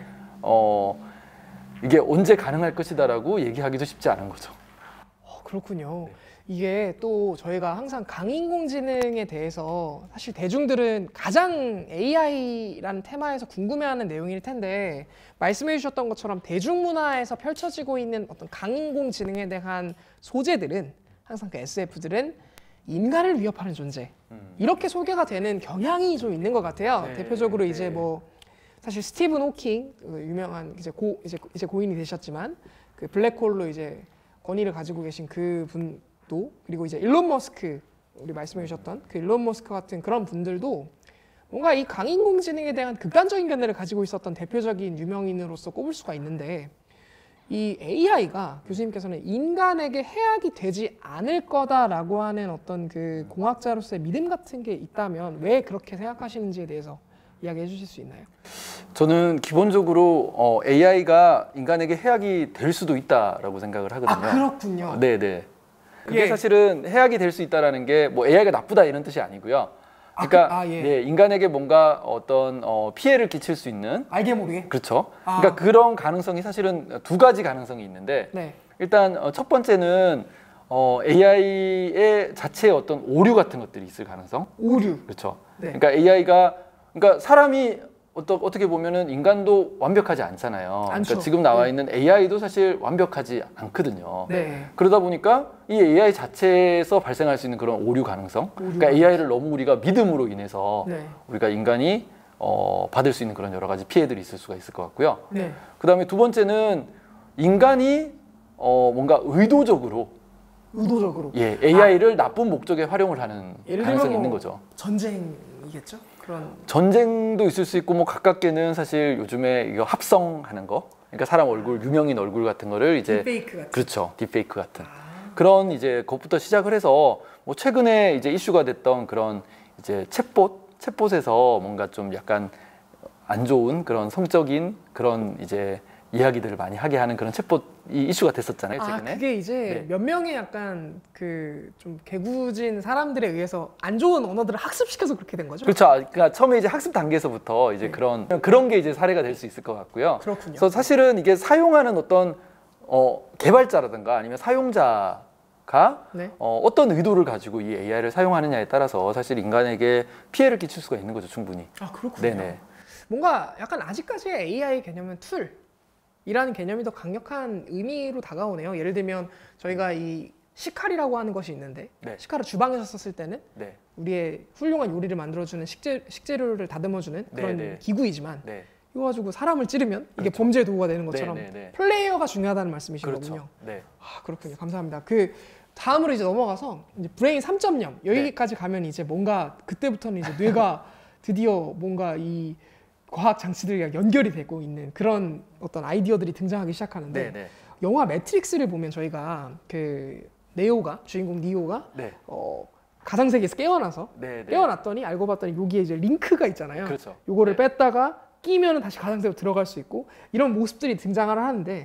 이게 언제 가능할 것이다라고 얘기하기도 쉽지 않은 거죠. 그렇군요. 이게 또 저희가 항상 강인공지능에 대해서 사실 대중들은 가장 AI라는 테마에서 궁금해하는 내용일 텐데 말씀해 주셨던 것처럼 대중문화에서 펼쳐지고 있는 어떤 강인공지능에 대한 소재들은 항상 그 SF들은 인간을 위협하는 존재 이렇게 소개가 되는 경향이 좀 있는 것 같아요. 네, 대표적으로 네. 이제 뭐 사실 스티븐 호킹 유명한 이제 고인이 되셨지만 그 블랙홀로 이제 권위를 가지고 계신 그 분도 그리고 이제 일론 머스크 우리 말씀해 주셨던 그 일론 머스크 같은 그런 분들도 뭔가 이 강인공지능에 대한 극단적인 견해를 가지고 있었던 대표적인 유명인으로서 꼽을 수가 있는데 이 AI가 교수님께서는 인간에게 해악이 되지 않을 거다라고 하는 어떤 그 공학자로서의 믿음 같은 게 있다면 왜 그렇게 생각하시는지에 대해서 이야기해 주실 수 있나요? 저는 기본적으로 AI가 인간에게 해악이 될 수도 있다라고 생각을 하거든요. 아, 그렇군요. 네네. 그게 예. 사실은 해악이 될 수 있다라는 게 뭐 AI가 나쁘다 이런 뜻이 아니고요. 그러니까 예. 네, 인간에게 뭔가 어떤 피해를 끼칠 수 있는 알게 모르게. 그렇죠. 그러니까 그런 가능성이 사실은 두 가지 가능성이 있는데 네. 일단 첫 번째는 AI의 자체의 어떤 오류 같은 것들이 있을 가능성. 오류. 그렇죠. 네. 그러니까 AI가 그러니까 사람이 어떻게 보면은 인간도 완벽하지 않잖아요. 않죠. 그러니까 지금 나와 있는 AI도 사실 완벽하지 않거든요. 네. 그러다 보니까 이 AI 자체에서 발생할 수 있는 그런 오류 가능성. 그러니까 AI를 너무 우리가 믿음으로 인해서 네. 우리가 인간이 받을 수 있는 그런 여러 가지 피해들이 있을 수가 있을 것 같고요. 네. 그다음에 두 번째는 인간이 뭔가 의도적으로 예, AI를 나쁜 목적에 활용을 하는 예를 가능성이 들면 있는 뭐 거죠. 전쟁이겠죠? 그런 전쟁도 있을 수 있고 뭐 가깝게는 사실 요즘에 이거 합성하는 거, 그러니까 사람 얼굴, 유명인 얼굴 같은 거를 이제 딥페이크 같은. 그렇죠, 딥페이크 같은 그런 이제 것부터 시작을 해서 뭐 최근에 이제 이슈가 됐던 그런 이제 챗봇에서 뭔가 좀 약간 안 좋은 그런 성적인 그런 이제 이야기들을 많이 하게 하는 그런 챗봇이 이슈가 됐었잖아요, 최근에. 그게 이제 네. 몇 명의 약간 그 좀 개구진 사람들에 의해서 안 좋은 언어들을 학습시켜서 그렇게 된 거죠? 그렇죠. 그러니까 처음에 이제 학습 단계에서부터 이제 네. 그런 게 이제 사례가 될 수 있을 것 같고요. 그렇군요. 그래서 사실은 이게 사용하는 어떤 개발자라든가 아니면 사용자가 네. 어떤 의도를 가지고 이 AI를 사용하느냐에 따라서 사실 인간에게 피해를 끼칠 수가 있는 거죠, 충분히. 아, 그렇군요. 네네. 뭔가 약간 아직까지 AI 개념은 툴이라는 개념이 더 강력한 의미로 다가오네요. 예를 들면 저희가 이 시칼이라고 하는 것이 있는데 네. 시칼을 주방에서 썼을 때는 네. 우리의 훌륭한 요리를 만들어주는 식재료를 다듬어주는 그런 네. 기구이지만 네. 이거 가지고 사람을 찌르면 이게 그렇죠. 범죄의 도구가 되는 것처럼 네. 플레이어가 중요하다는 말씀이신 그렇죠. 거군요. 네. 아, 그렇군요. 감사합니다. 그 다음으로 이제 넘어가서 이제 브레인 3.0 여기까지 가면 이제 뭔가 그때부터는 이제 뇌가 드디어 뭔가 이 과학 장치들과 연결이 되고 있는 그런 어떤 아이디어들이 등장하기 시작하는데 네. 영화 매트릭스를 보면 저희가 그 주인공 니오가 네. 가상세계에서 깨어나서 네. 깨어났더니 알고 봤더니 여기에 이제 링크가 있잖아요. 그렇죠. 요거를 네. 뺐다가 끼면은 다시 가상세계로 들어갈 수 있고 이런 모습들이 등장을 하는데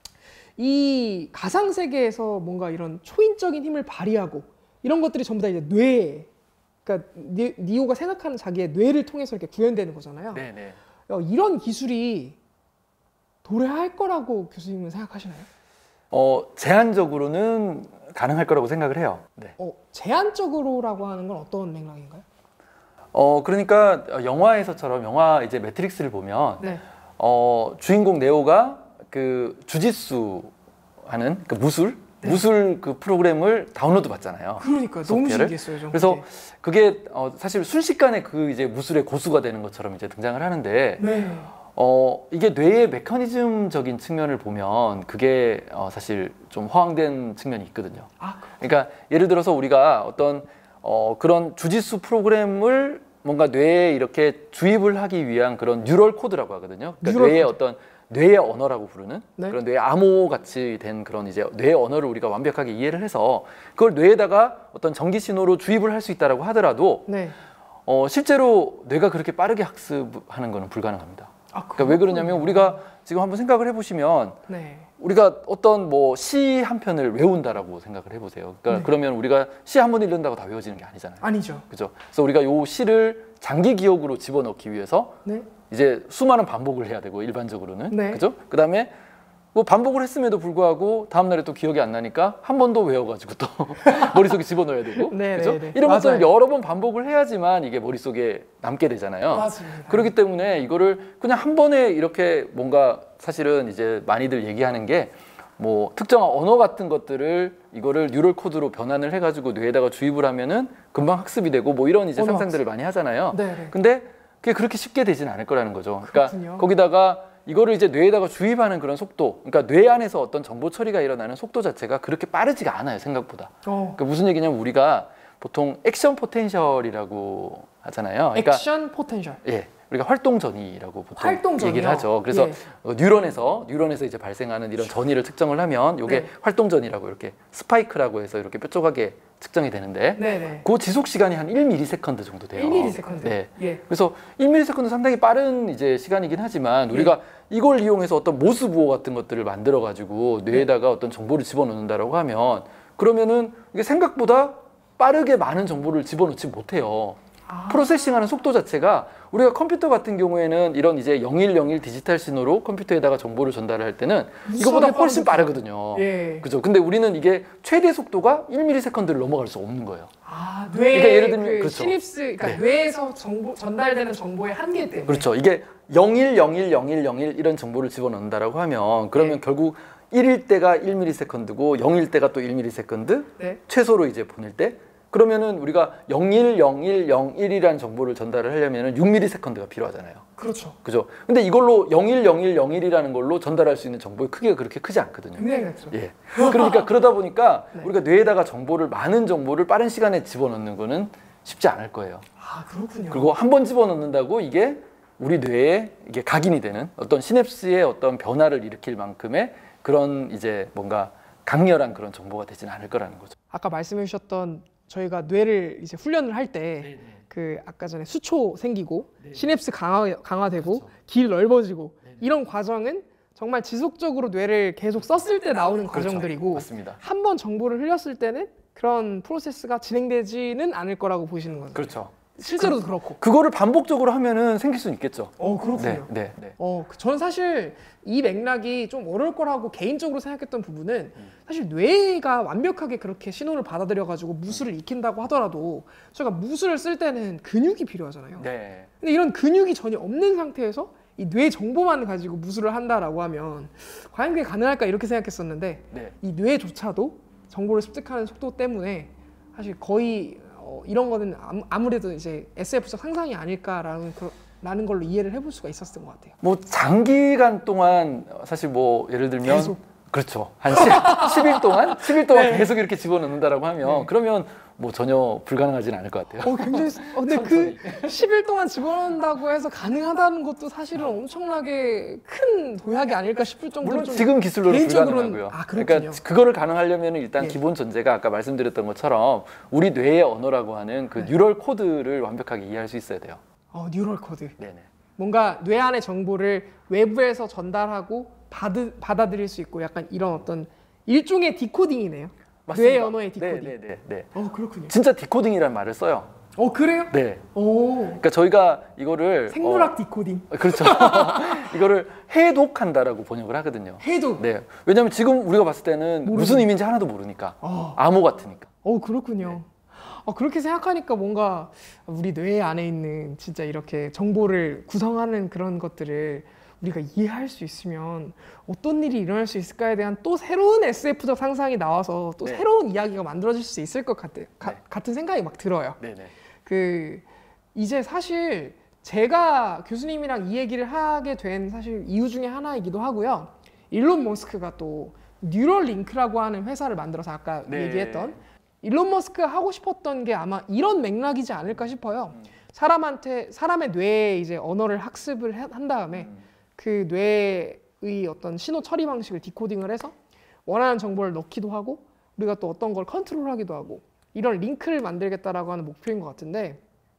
이 가상세계에서 뭔가 이런 초인적인 힘을 발휘하고 이런 것들이 전부 다 이제 그러니까 니오가 생각하는 자기의 뇌를 통해서 이렇게 구현되는 거잖아요. 네. 이런 기술이 도래할 거라고 교수님은 생각하시나요? 제한적으로는 가능할 거라고 생각을 해요. 네. 제한적으로라고 하는 건 어떤 맥락인가요? 그러니까 영화에서처럼 영화 이제 매트릭스를 보면 네. 주인공 네오가 그 주짓수 하는 그 무술 그 프로그램을 다운로드 받잖아요. 그러니까 너무 소프트웨어를. 신기했어요. 좀 그래서 그게 사실 순식간에 그 이제 무술의 고수가 되는 것처럼 이제 등장을 하는데 네. 이게 뇌의 메커니즘적인 측면을 보면 그게 사실 좀 허황된 측면이 있거든요. 그러니까 예를 들어서 우리가 어떤 그런 주짓수 프로그램을 뭔가 뇌에 이렇게 주입을 하기 위한 그런 뉴럴 코드라고 하거든요. 그러니까 뇌의 어떤 뇌의 언어라고 부르는 네. 그런 뇌의 암호 같이 된 그런 이제 뇌의 언어를 우리가 완벽하게 이해를 해서 그걸 뇌에다가 어떤 전기 신호로 주입을 할 수 있다라고 하더라도 네. 실제로 뇌가 그렇게 빠르게 학습하는 것은 불가능합니다. 그러니까 왜 그러냐면 우리가 지금 한번 생각을 해보시면 네. 우리가 어떤 뭐 시 한 편을 외운다라고 생각을 해보세요. 그러니까 네. 그러면 우리가 시 한 번 읽는다고 다 외워지는 게 아니잖아요. 아니죠. 그죠? 그래서 우리가 요 시를 장기 기억으로 집어넣기 위해서 네. 이제 수많은 반복을 해야 되고 일반적으로는 네. 그죠? 그다음에 뭐 반복을 했음에도 불구하고 다음 날에 또 기억이 안 나니까 한 번 더 외워가지고 또 머릿속에 집어넣어야 되고 네, 그죠? 네, 네. 이런 것들을 맞아요. 여러 번 반복을 해야지만 이게 머릿속에 남게 되잖아요. 맞습니다. 그렇기 때문에 이거를 그냥 한 번에 이렇게 뭔가 사실은 이제 많이들 얘기하는 게 뭐 특정한 언어 같은 것들을 이거를 뉴럴 코드로 변환을 해가지고 뇌에다가 주입을 하면은 금방 학습이 되고 뭐 이런 이제 언어 상상들을 많이 하잖아요. 네, 네. 근데 그게 그렇게 쉽게 되지는 않을 거라는 거죠. 그러니까 그렇군요. 거기다가 이거를 이제 뇌에다가 주입하는 그런 속도, 그러니까 뇌 안에서 어떤 정보 처리가 일어나는 속도 자체가 그렇게 빠르지가 않아요, 생각보다. 그러니까 무슨 얘기냐면 우리가 보통 액션 포텐셜이라고 하잖아요. 그러니까 액션 포텐셜. 예, 우리가 활동 전이라고 보통 활동 얘기를 전이요? 하죠. 그래서 예. 뉴런에서 이제 발생하는 이런 전이를 특정을 하면 이게 네. 활동 전이라고 이렇게 스파이크라고 해서 이렇게 뾰족하게 측정이 되는데 네네. 그 지속 시간이 한 1ms 정도 돼요. 1ms. 네. 예. 그래서 1ms 상당히 빠른 이제 시간이긴 하지만 우리가 이걸 이용해서 어떤 모스 부호 같은 것들을 만들어 가지고 뇌에다가 어떤 정보를 집어넣는다라고 하면 그러면은 이게 생각보다 빠르게 많은 정보를 집어넣지 못해요. 프로세싱하는 속도 자체가 우리가 컴퓨터 같은 경우에는 이런 이제 0101 디지털 신호로 컴퓨터에다가 정보를 전달할 때는 이거보다 훨씬 빠르거든요. 예. 그죠? 근데 우리는 이게 최대 속도가 1ms를 넘어갈 수 없는 거예요. 뇌 그러니까 예를 들면 그 그렇죠. 시냅스, 그러니까 네. 뇌에서 전달되는 정보의 한계 때문에. 그렇죠. 이게 01010101 이런 정보를 집어넣는다라고 하면 그러면 네. 결국 1일 때가 1ms고 0일 때가 또 1ms 네. 최소로 이제 보낼 때 그러면은 우리가 010101이라는 정보를 전달을 하려면은 6ms가 필요하잖아요. 그렇죠. 그죠? 근데 이걸로 010101이라는 걸로 전달할 수 있는 정보의 크기가 그렇게 크지 않거든요. 굉장히 작죠. 예. 그러니까 그러다 보니까 네. 우리가 뇌에다가 많은 정보를 빠른 시간에 집어넣는 거는 쉽지 않을 거예요. 아, 그렇군요. 그리고 한 번 집어넣는다고 이게 우리 뇌에 이게 각인이 되는 어떤 시냅스의 어떤 변화를 일으킬 만큼의 그런 이제 뭔가 강렬한 그런 정보가 되지는 않을 거라는 거죠. 아까 말씀해 주셨던 저희가 뇌를 이제 훈련을 할 때 그 아까 전에 수초 생기고 시냅스 강화되고 그렇죠. 길 넓어지고 이런 과정은 정말 지속적으로 뇌를 계속 썼을 때 나오는 그렇죠. 과정들이고 맞습니다. 한 번 정보를 흘렸을 때는 그런 프로세스가 진행되지는 않을 거라고 보시는 거죠. 그렇죠. 실제로도 그렇고. 그거를 반복적으로 하면은 생길 수는 있겠죠. 그렇군요. 네. 저는 사실 이 맥락이 좀 어려울 거라고 개인적으로 생각했던 부분은 사실 뇌가 완벽하게 그렇게 신호를 받아들여가지고 무술을 익힌다고 하더라도 저희가 무술을 쓸 때는 근육이 필요하잖아요. 네. 근데 이런 근육이 전혀 없는 상태에서 이 뇌 정보만 가지고 무술을 한다라고 하면 과연 그게 가능할까 이렇게 생각했었는데 네. 이 뇌조차도 정보를 습득하는 속도 때문에 사실 거의 이런 거는 아무래도 이제 SF적 상상이 아닐까라는 걸로 이해를 해볼 수가 있었던 것 같아요. 뭐 장기간 동안 사실 뭐 예를 들면 계속. 그렇죠. 한 10일 동안 10일 동안 네. 계속 이렇게 집어넣는다라고 하면 네. 그러면 뭐 전혀 불가능하지는 않을 것 같아요. 굉장히 근데 그 10일 동안 집어넣는다고 해서 가능하다는 것도 사실은 엄청나게 큰 도약이 아닐까 싶을 정도로 물론 좀 지금 기술로는 개인적으로는 불가능하고요. 그렇군요. 그러니까 그거를 가능하려면 일단 예. 기본 전제가 아까 말씀드렸던 것처럼 우리 뇌의 언어라고 하는 그 네. 뉴럴 코드를 완벽하게 이해할 수 있어야 돼요. 뉴럴 코드. 네네. 뭔가 뇌 안의 정보를 외부에서 전달하고 받아들일 수 있고 약간 이런 어떤 일종의 디코딩이네요. 뇌 언어의 디코딩. 네. 그렇군요. 진짜 디코딩이라는 말을 써요. 그래요? 네. 오. 그러니까 저희가 이거를 생물학 디코딩. 그렇죠. 이거를 해독한다라고 번역을 하거든요. 해독. 네. 왜냐하면 지금 우리가 봤을 때는 모르겠네. 무슨 의미인지 하나도 모르니까 암호 같으니까. 그렇군요. 그렇게 생각하니까 뭔가 우리 뇌 안에 있는 진짜 이렇게 정보를 구성하는 그런 것들을 우리가 이해할 수 있으면 어떤 일이 일어날 수 있을까에 대한 또 새로운 SF적 상상이 나와서 또 네. 새로운 이야기가 만들어질 수 있을 것 네. 같은 생각이 막 들어요. 네네. 이제 사실 제가 교수님이랑 이 얘기를 하게 된 사실 이유 중에 하나이기도 하고요. 일론 머스크가 또 뉴럴링크라고 하는 회사를 만들어서 아까 네. 얘기했던 일론 머스크가 하고 싶었던 게 아마 이런 맥락이지 않을까 싶어요. 사람의 뇌에 이제 언어를 학습을 한 다음에 그 뇌의 어떤 신호 처리 방식을 디코딩을 해서 원하는 정보를 넣기도 하고 우리가 또 어떤 걸 컨트롤하기도 하고 이런 링크를 만들겠다라고 하는 목표인 것 같은데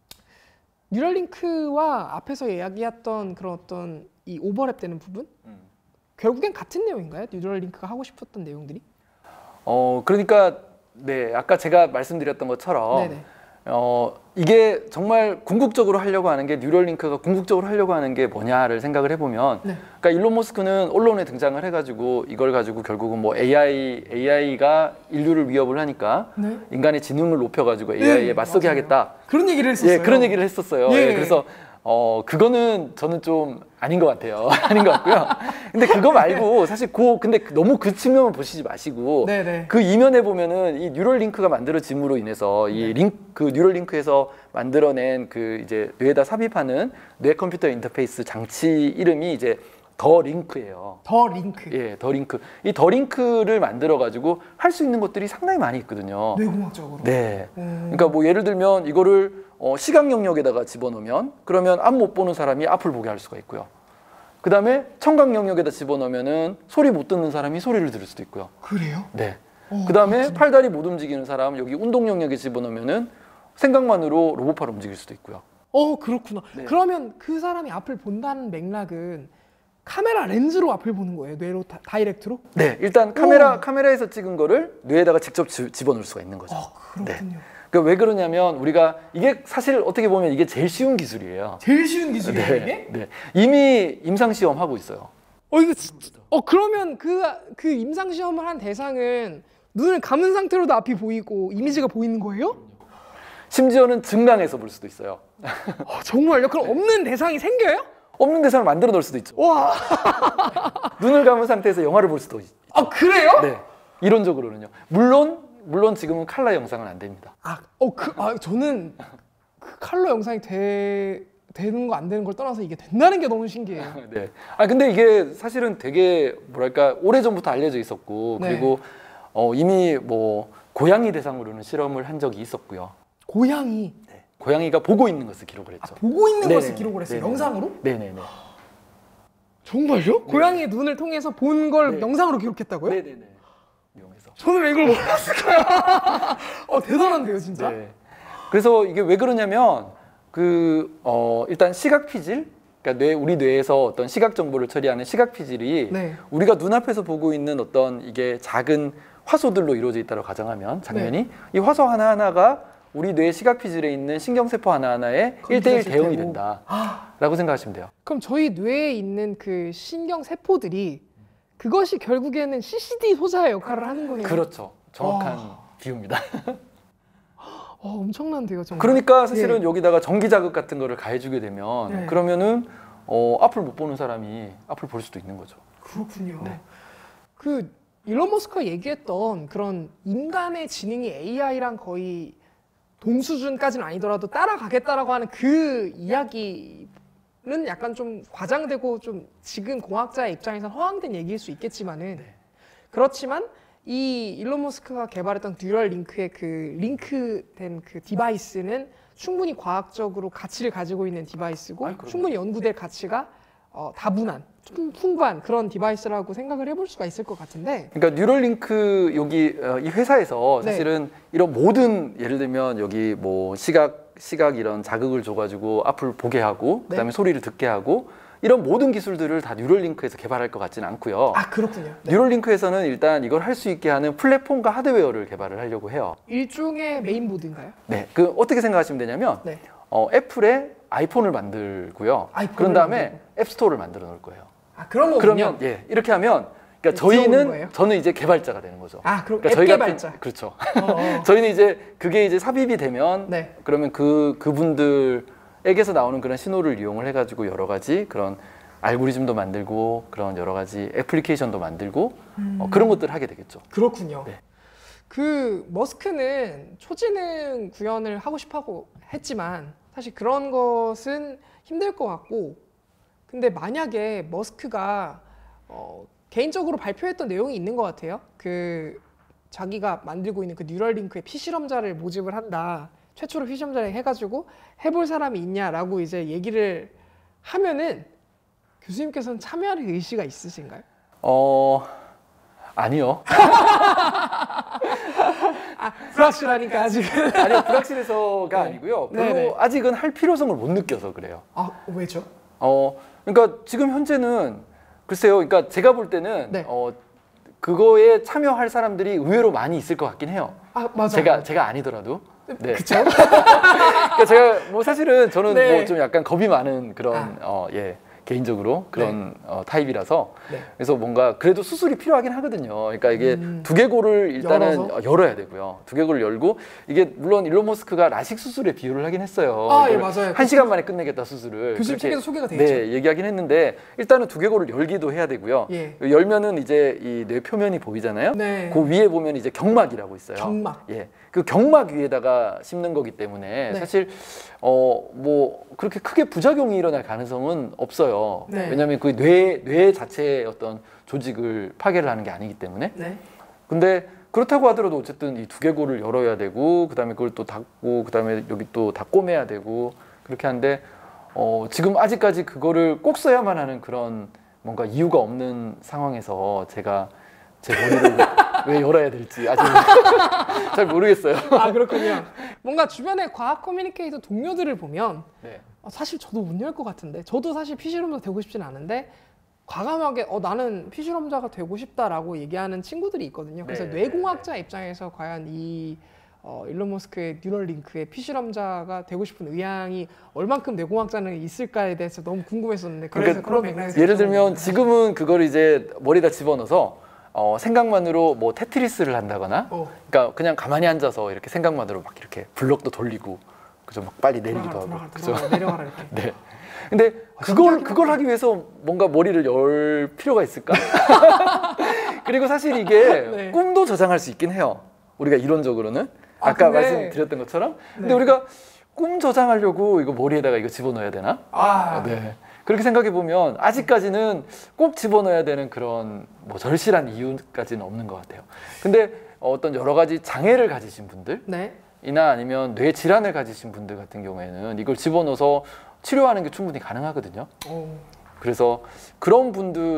뉴럴링크와 앞에서 이야기했던 그런 어떤 이 오버랩되는 부분 결국엔 같은 내용인가요? 뉴럴링크가 하고 싶었던 내용들이? 그러니까 네, 아까 제가 말씀드렸던 것처럼 네네. 이게 정말 궁극적으로 하려고 하는 게 뉴럴링크가 궁극적으로 하려고 하는 게 뭐냐를 생각을 해보면 네. 그러니까 일론 머스크는 언론에 등장을 해가지고 이걸 가지고 결국은 뭐 AI가 인류를 위협을 하니까 네. 인간의 지능을 높여가지고 AI에 맞서게 맞아요. 하겠다. 그런 얘기를 했었어요. 예, 그런 얘기를 했었어요. 예. 예, 그래서 그거는 저는 좀 아닌 것 같아요. 아닌 것 같고요. 근데 그거 말고 사실 근데 너무 그 측면을 보시지 마시고 네네. 그 이면에 보면은 이 뉴럴링크가 만들어짐으로 인해서 이 뉴럴링크에서 만들어낸 그 이제 뇌에다 삽입하는 뇌 컴퓨터 인터페이스 장치 이름이 이제 더 링크예요. 더 링크. 예, 더 링크. 이 더 링크를 만들어 가지고 할 수 있는 것들이 상당히 많이 있거든요. 뇌공학적으로. 네. 그러니까 뭐 예를 들면 이거를 시각 영역에다가 집어넣으면 그러면 앞 못 보는 사람이 앞을 보게 할 수가 있고요. 그 다음에 청각 영역에다 집어넣으면은 소리 못 듣는 사람이 소리를 들을 수도 있고요. 그래요? 네. 그 다음에 그렇군요. 팔다리 못 움직이는 사람 여기 운동 영역에 집어넣으면은 생각만으로 로봇팔 움직일 수도 있고요. 그렇구나. 네. 그러면 그 사람이 앞을 본다는 맥락은 카메라 렌즈로 앞을 보는 거예요? 뇌로 다이렉트로? 네. 일단 카메라에서 찍은 거를 뇌에다가 직접 집어넣을 수가 있는 거죠. 그렇군요. 그러니까 왜 그러냐면 우리가 이게 사실 어떻게 보면 이게 제일 쉬운 기술이에요. 제일 쉬운 기술이에요, 이게? 네. 이미 임상 시험 하고 있어요. 이거 진짜, 그러면 그 임상 시험을 한 대상은 눈을 감은 상태로도 앞이 보이고 이미지가 보이는 거예요? 심지어는 증강해서 볼 수도 있어요. 정말요? 그럼 없는 대상이 생겨요? 없는 대상을 만들어 놓을 수도 있죠. 와, 눈을 감은 상태에서 영화를 볼 수도 있죠. 그래요? 네. 이론적으로는요. 물론 물론 지금은 칼라 영상은 안 됩니다. 저는 그 칼로 영상이 되는 거 안 되는 걸 떠나서 이게 된다는 게 너무 신기해요. 네. 근데 이게 사실은 되게 뭐랄까 오래전부터 알려져 있었고 네. 그리고 이미 뭐 고양이 대상으로는 실험을 한 적이 있었고요. 고양이. 네. 고양이가 보고 있는 것을 기록을 했죠. 보고 있는 네네. 것을 기록을 했어요. 네네. 영상으로? 네네네. 정말요? 네. 고양이의 눈을 통해서 본 걸 네. 영상으로 기록했다고요? 네네네. 이용해서. 저는 왜 이걸 몰랐을까요? 대단한데요, 진짜? 네. 그래서 이게 왜 그러냐면 일단 시각 피질, 그러니까 우리 뇌에서 어떤 시각 정보를 처리하는 시각 피질이 네. 우리가 눈앞에서 보고 있는 어떤 이게 작은 화소들로 이루어져 있다고 가정하면 장면이 네. 이 화소 하나하나가 우리 뇌 시각 피질에 있는 신경세포 하나하나에 1대1 대응이 된다라고 생각하시면 돼요. 그럼 저희 뇌에 있는 그 신경 세포들이 그것이 결국에는 CCD 소자의 역할을 하는 거네요. 그렇죠. 정확한 비유입니다. 엄청난데요, 정말. 그러니까 사실은 예. 여기다가 전기 자극 같은 거를 가해주게 되면 네. 그러면은 앞을 못 보는 사람이 앞을 볼 수도 있는 거죠. 그렇군요. 네. 그 일론 머스크가 얘기했던 그런 인간의 지능이 AI랑 거의 동수준까지는 아니더라도 따라가겠다라고 하는 그 이야기는 약간 좀 과장되고 좀 지금 공학자의 입장에서 허황된 얘기일 수 있겠지만은 그렇지만 이 일론 머스크가 개발했던 뉴럴 링크의 그 링크된 그 디바이스는 충분히 과학적으로 가치를 가지고 있는 디바이스고 충분히 연구될 가치가 다분한, 풍부한 그런 디바이스라고 생각을 해볼 수가 있을 것 같은데. 그러니까 뉴럴링크 여기 이 회사에서 네. 사실은 이런 모든 예를 들면 여기 뭐 시각 이런 자극을 줘가지고 앞을 보게 하고 그다음에 소리를 듣게 하고 이런 모든 기술들을 다 뉴럴링크에서 개발할 것 같지는 않고요. 그렇군요. 네. 뉴럴링크에서는 일단 이걸 할 수 있게 하는 플랫폼과 하드웨어를 개발을 하려고 해요. 일종의 메인보드인가요? 네, 어떻게 생각하시면 되냐면 네. 애플에 아이폰을 만들고요. 그런 다음에 앱스토어를 만들어 놓을 거예요. 그런 거군요. 그러면 이렇게 하면 그러니까 저는 이제 개발자가 되는 거죠. 그럼 그러니까 앱 개발자. 그렇죠. 저희는 이제 그게 이제 삽입이 되면 네. 그러면 그분들에게서 나오는 그런 신호를 이용을 해가지고 여러 가지 그런 알고리즘도 만들고 그런 여러 가지 애플리케이션도 만들고 그런 것들을 하게 되겠죠. 그렇군요. 네. 그 머스크는 초지능 구현을 하고 싶어 했지만 사실 그런 것은 힘들 것 같고, 근데 만약에 머스크가 개인적으로 발표했던 내용이 있는 것 같아요. 그 자기가 만들고 있는 그 뉴럴링크의 피실험자를 모집을 한다. 최초로 피실험자를 해가지고 해볼 사람이 있냐라고 이제 얘기를 하면은 교수님께서는 참여할 의지가 있으신가요? 아니요. 불확실하니까 아직은. 아니요, 불확실해서가 아니고요. 별로 네네. 아직은 할 필요성을 못 느껴서 그래요. 왜죠? 그러니까 지금 현재는 글쎄요. 그러니까 제가 볼 때는 네. 그거에 참여할 사람들이 의외로 많이 있을 것 같긴 해요. 맞아요. 제가 아니더라도. 네. 그쵸? 그러니까 제가 뭐 사실은 저는 네. 뭐 좀 약간 겁이 많은 그런 개인적으로 그런 타입이라서 네. 그래서 뭔가 그래도 수술이 필요하긴 하거든요. 그러니까 이게 두개골을 일단은 열어야 되고요. 두개골을 열고 이게 물론 일론 머스크가 라식 수술에 비유를 하긴 했어요. 예, 맞아요. 1시간 만에 끝내겠다 수술을. 교수님 그렇게, 책에서 소개가 돼 있죠. 네, 얘기하긴 했는데 일단은 두개골을 열기도 해야 되고요. 예. 열면은 이제 이 뇌 표면이 보이잖아요. 네. 그 위에 보면 이제 경막이라고 있어요. 경막. 예. 그 경막 위에다가 심는 거기 때문에 네. 사실 뭐 그렇게 크게 부작용이 일어날 가능성은 없어요. 네. 왜냐하면 그 뇌 자체의 어떤 조직을 파괴를 하는 게 아니기 때문에. 네. 근데 그렇다고 하더라도 어쨌든 이 두개골을 열어야 되고 그다음에 그걸 또 닫고 그다음에 여기 또 다 꼬매야 되고 그렇게 하는데 지금 아직까지 그거를 꼭 써야만 하는 그런 뭔가 이유가 없는 상황에서 제가 제 머리를 왜 열어야 될지 아직 잘 모르겠어요. 그렇군요. 뭔가 주변에 과학 커뮤니케이터 동료들을 보면 네. 사실 저도 못 열 것 같은데, 저도 사실 피실험자 되고 싶진 않은데 과감하게 나는 피실험자가 되고 싶다라고 얘기하는 친구들이 있거든요. 그래서 네, 뇌공학자 입장에서 과연 이 일론 머스크의 뉴럴링크의 피실험자가 되고 싶은 의향이 얼만큼 뇌공학자는 있을까에 대해서 너무 궁금했었는데, 그래서 그런 맥락에서 예를 들면 지금은 그걸 이제 머리에다 집어넣어서 생각만으로 뭐 테트리스를 한다거나 그러니까 그냥 가만히 앉아서 이렇게 생각만으로 막 이렇게 블럭도 돌리고 그죠, 막 빨리 내리기도 하고 그죠. 내려가라 이렇게. 네. 근데 그걸 하기 위해서 뭔가 머리를 열 필요가 있을까? 그리고 사실 이게 네. 꿈도 저장할 수 있긴 해요. 우리가 이론적으로는 아까 근데... 말씀드렸던 것처럼. 근데 네. 우리가 꿈 저장하려고 이거 머리에다가 이거 집어넣어야 되나? 네. 그렇게 생각해 보면 아직까지는 꼭 집어넣어야 되는 그런 뭐 절실한 이유까지는 없는 것 같아요. 근데 어떤 여러 가지 장애를 가지신 분들, 네. 이나 아니면 뇌 질환을 가지신 분들 같은 경우에는 이걸 집어넣어서 치료하는 게 충분히 가능하거든요. 그래서 그런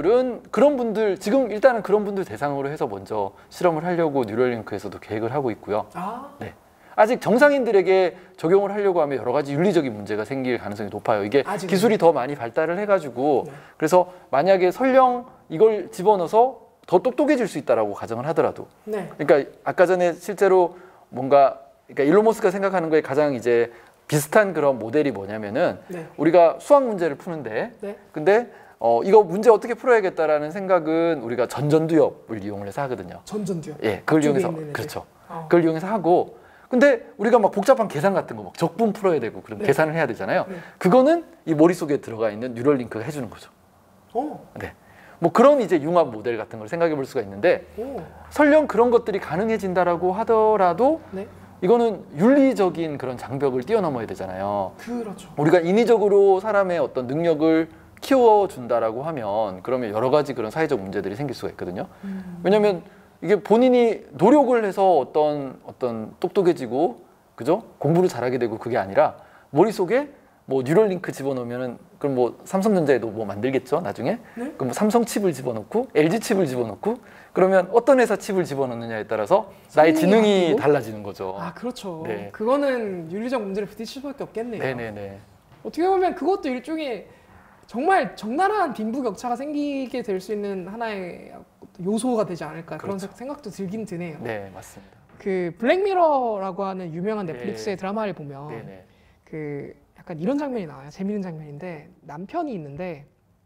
분들 지금 일단은 그런 분들 대상으로 해서 먼저 실험을 하려고 뉴럴링크에서도 계획을 하고 있고요. 네. 아직 정상인들에게 적용을 하려고 하면 여러 가지 윤리적인 문제가 생길 가능성이 높아요. 이게 아직은. 기술이 더 많이 발달을 해가지고 네. 그래서 만약에 설령 이걸 집어넣어서 더 똑똑해질 수 있다라고 가정을 하더라도, 네. 그러니까 아까 전에 실제로 뭔가 그러니까 일론 머스크가 생각하는 거에 가장 이제 비슷한 그런 모델이 뭐냐면은 네. 우리가 수학 문제를 푸는데 네. 근데 이거 문제 어떻게 풀어야겠다라는 생각은 우리가 전전두엽을 이용을 해서 하거든요. 전전두엽. 예, 그걸 이용해서 그렇죠. 그걸 이용해서 하고 근데 우리가 막 복잡한 계산 같은 거 막 적분 풀어야 되고 그런 네. 계산을 해야 되잖아요. 네. 그거는 이 머릿속에 들어가 있는 뉴럴링크가 해주는 거죠. 네. 뭐 그런 이제 융합 모델 같은 걸 생각해 볼 수가 있는데 설령 그런 것들이 가능해진다라고 하더라도 네. 이거는 윤리적인 그런 장벽을 뛰어넘어야 되잖아요. 그렇죠. 우리가 인위적으로 사람의 어떤 능력을 키워준다라고 하면 그러면 여러 가지 그런 사회적 문제들이 생길 수가 있거든요. 왜냐하면 이게 본인이 노력을 해서 어떤 똑똑해지고 그죠? 공부를 잘하게 되고 그게 아니라 머릿속에 뭐 뉴럴링크 집어넣으면은 그럼 뭐 삼성전자에도 뭐 만들겠죠 나중에. 네? 그럼 뭐 삼성 칩을 집어넣고 LG 칩을 집어넣고 그러면 어떤 회사 칩을 집어넣느냐에 따라서 나의 지능이 바뀌고? 달라지는 거죠. 아 그렇죠. 네. 그거는 윤리적 문제를 부딪힐 수밖에 없겠네요. 네네네. 어떻게 보면 그것도 일종의 정말 적나라한 빈부격차가 생기게 될 수 있는 하나의 요소가 되지 않을까 그런 그렇죠. 생각도 들긴 드네요. 네 맞습니다. 그 블랙미러라고 하는 유명한 넷플릭스의 네. 드라마를 보면 네네. 그 약간 이런 장면이 나와요. 재밌는 장면인데 남편이 있는데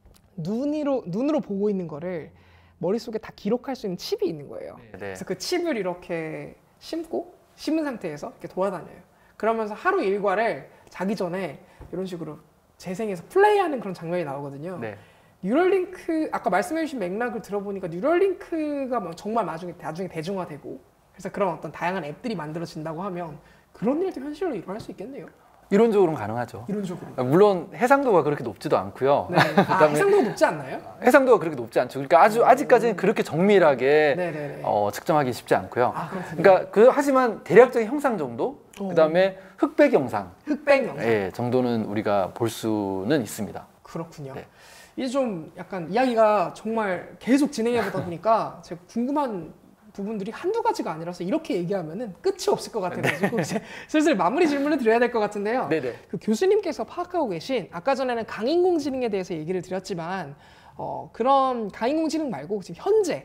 눈으로 보고 있는 거를 머릿속에 다 기록할 수 있는 칩이 있는 거예요. 네네. 그래서 그 칩을 이렇게 심은 상태에서 이렇게 돌아다녀요. 그러면서 하루 일과를 자기 전에 이런 식으로 재생해서 플레이하는 그런 장면이 나오거든요. 네. 뉴럴링크 아까 말씀해주신 맥락을 들어보니까 뉴럴링크가 뭐 정말 나중에 대중화되고 그래서 그런 어떤 다양한 앱들이 만들어진다고 하면 그런 일도 현실로 일어날 수 있겠네요. 이론적으로는 가능하죠. 이론적으로. 물론 해상도가 그렇게 높지도 않고요. 네. 해상도가 높지 않나요? 해상도가 그렇게 높지 않죠. 그러니까 아직까지는 그렇게 정밀하게 네네네. 측정하기 쉽지 않고요. 그렇군요. 그러니까 하지만 대략적인 형상 정도, 그다음에 흑백 영상, 흑백 영상 예, 정도는 우리가 볼 수는 있습니다. 그렇군요. 네. 이제 좀 약간 이야기가 정말 계속 진행해 보다 보니까 제가 궁금한 부분들이 한두 가지가 아니라서 이렇게 얘기하면은 끝이 없을 것 같아가지고 이제 슬슬 마무리 질문을 드려야 될 것 같은데요. 네네. 그 교수님께서 파악하고 계신 아까 전에는 강인공지능에 대해서 얘기를 드렸지만 그런 강인공지능 말고 지금 현재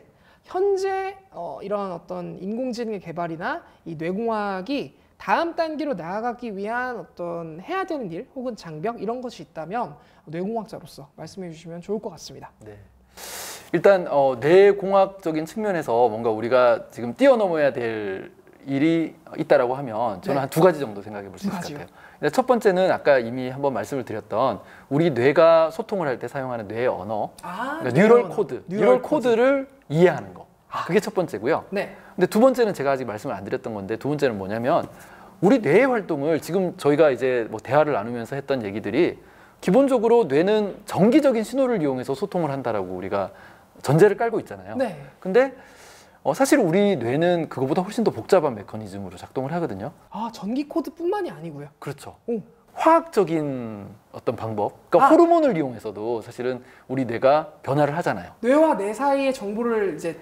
이런 어떤 인공지능의 개발이나 이 뇌공학이 다음 단계로 나아가기 위한 어떤 해야 되는 일 혹은 장벽 이런 것이 있다면 뇌공학자로서 말씀해 주시면 좋을 것 같습니다. 네. 일단 뇌공학적인 측면에서 뭔가 우리가 지금 뛰어넘어야 될 일이 있다라고 하면 저는 네. 한 두 가지 정도 생각해 볼 수 있을 것 가지요? 같아요. 첫 번째는 아까 이미 한번 말씀을 드렸던 우리 뇌가 소통을 할 때 사용하는 뇌 언어, 그러니까 뉴럴 코드, 뉴럴 코드를 이해하는 거. 그게 첫 번째고요. 네. 근데 두 번째는 제가 아직 말씀을 안 드렸던 건데 두 번째는 뭐냐면 우리 뇌의 활동을 지금 저희가 이제 뭐 대화를 나누면서 했던 얘기들이 기본적으로 뇌는 전기적인 신호를 이용해서 소통을 한다라고 우리가 전제를 깔고 있잖아요. 네. 근데 사실 우리 뇌는 그거보다 훨씬 더 복잡한 메커니즘으로 작동을 하거든요. 전기 코드뿐만이 아니고요. 그렇죠. 오. 화학적인 어떤 방법, 그러니까 호르몬을 이용해서도 사실은 우리 뇌가 변화를 하잖아요. 뇌와 뇌 사이의 정보를 이제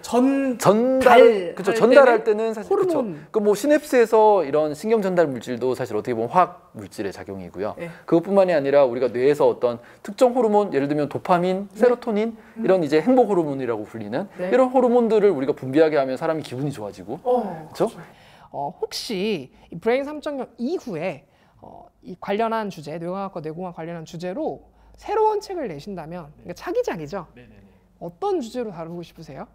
전달할 때는 사실 호르몬. 그 뭐 시냅스에서 이런 신경 전달 물질도 사실 어떻게 보면 화학 물질의 작용이고요. 네. 그것뿐만이 아니라 우리가 뇌에서 어떤 특정 호르몬, 예를 들면 도파민, 세로토닌 이런 이제 행복 호르몬이라고 불리는 네. 이런 호르몬들을 우리가 분비하게 하면 사람이 기분이 좋아지고, 그렇죠? 혹시 이 브레인 3.0 이후에 이 관련한 주제, 뇌과학과 뇌공학 관련한 주제로 새로운 책을 내신다면, 그러니까 차기작이죠. 어떤 주제로 다루고 싶으세요?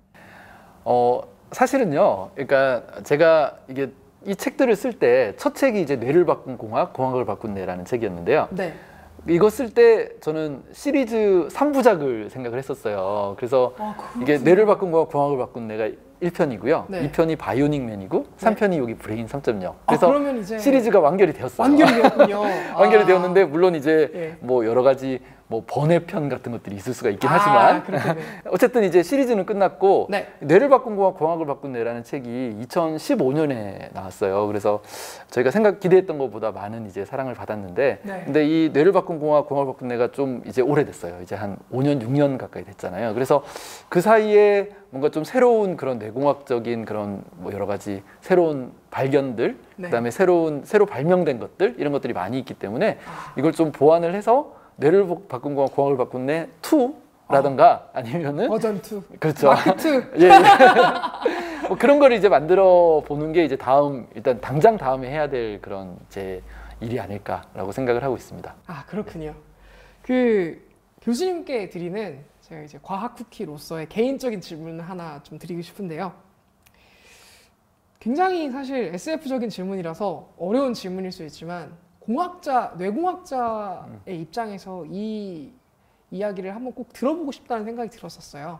사실은요, 그러니까 제가 이게 이 책들을 쓸 때 첫 책이 이제 뇌를 바꾼 공학, 공학을 바꾼 뇌라는 책이었는데요. 네. 이거 쓸 때 저는 시리즈 3부작을 생각을 했었어요. 그래서 이게 뇌를 바꾼 공학, 공학을 바꾼 뇌가 1편이고요. 네. 2편이 바이오닉 맨이고 3편이 여기 브레인 3.0. 아, 그래서 그러면 이제 시리즈가 완결이 되었어요. 완결이 되었군요. 완결이 되었는데 물론 이제 예. 뭐 여러 가지 뭐 번외편 같은 것들이 있을 수가 있긴 하지만 그렇군요. 어쨌든 이제 시리즈는 끝났고 네. 뇌를 바꾼 공학, 공학을 바꾼 뇌라는 책이 2015년에 나왔어요. 그래서 저희가 기대했던 것보다 많은 이제 사랑을 받았는데, 네. 근데 이 뇌를 바꾼 공학, 공학을 바꾼 뇌가 좀 이제 오래됐어요. 이제 한 5년, 6년 가까이 됐잖아요. 그래서 그 사이에 뭔가 좀 새로운 그런 뇌공학적인 그런 뭐 여러 가지 새로운 발견들, 네. 그다음에 새로 발명된 것들 이런 것들이 많이 있기 때문에 이걸 좀 보완을 해서 뇌를 바꾼 공학, 공학을 바꾼 뇌 2라던가 아니면은 버전 2. 그렇죠. 마크 2. 예, 예. 뭐 그런 거를 이제 만들어 보는 게 이제 일단 당장 다음에 해야 될 그런 제 일이 아닐까라고 생각을 하고 있습니다. 아, 그렇군요. 그 교수님께 드리는 제가 이제 과학 쿠키로서의 개인적인 질문을 하나 좀 드리고 싶은데요. 굉장히 사실 SF적인 질문이라서 어려운 질문일 수 있지만 뇌공학자의 입장에서 이 이야기를 한번 꼭 들어보고 싶다는 생각이 들었었어요.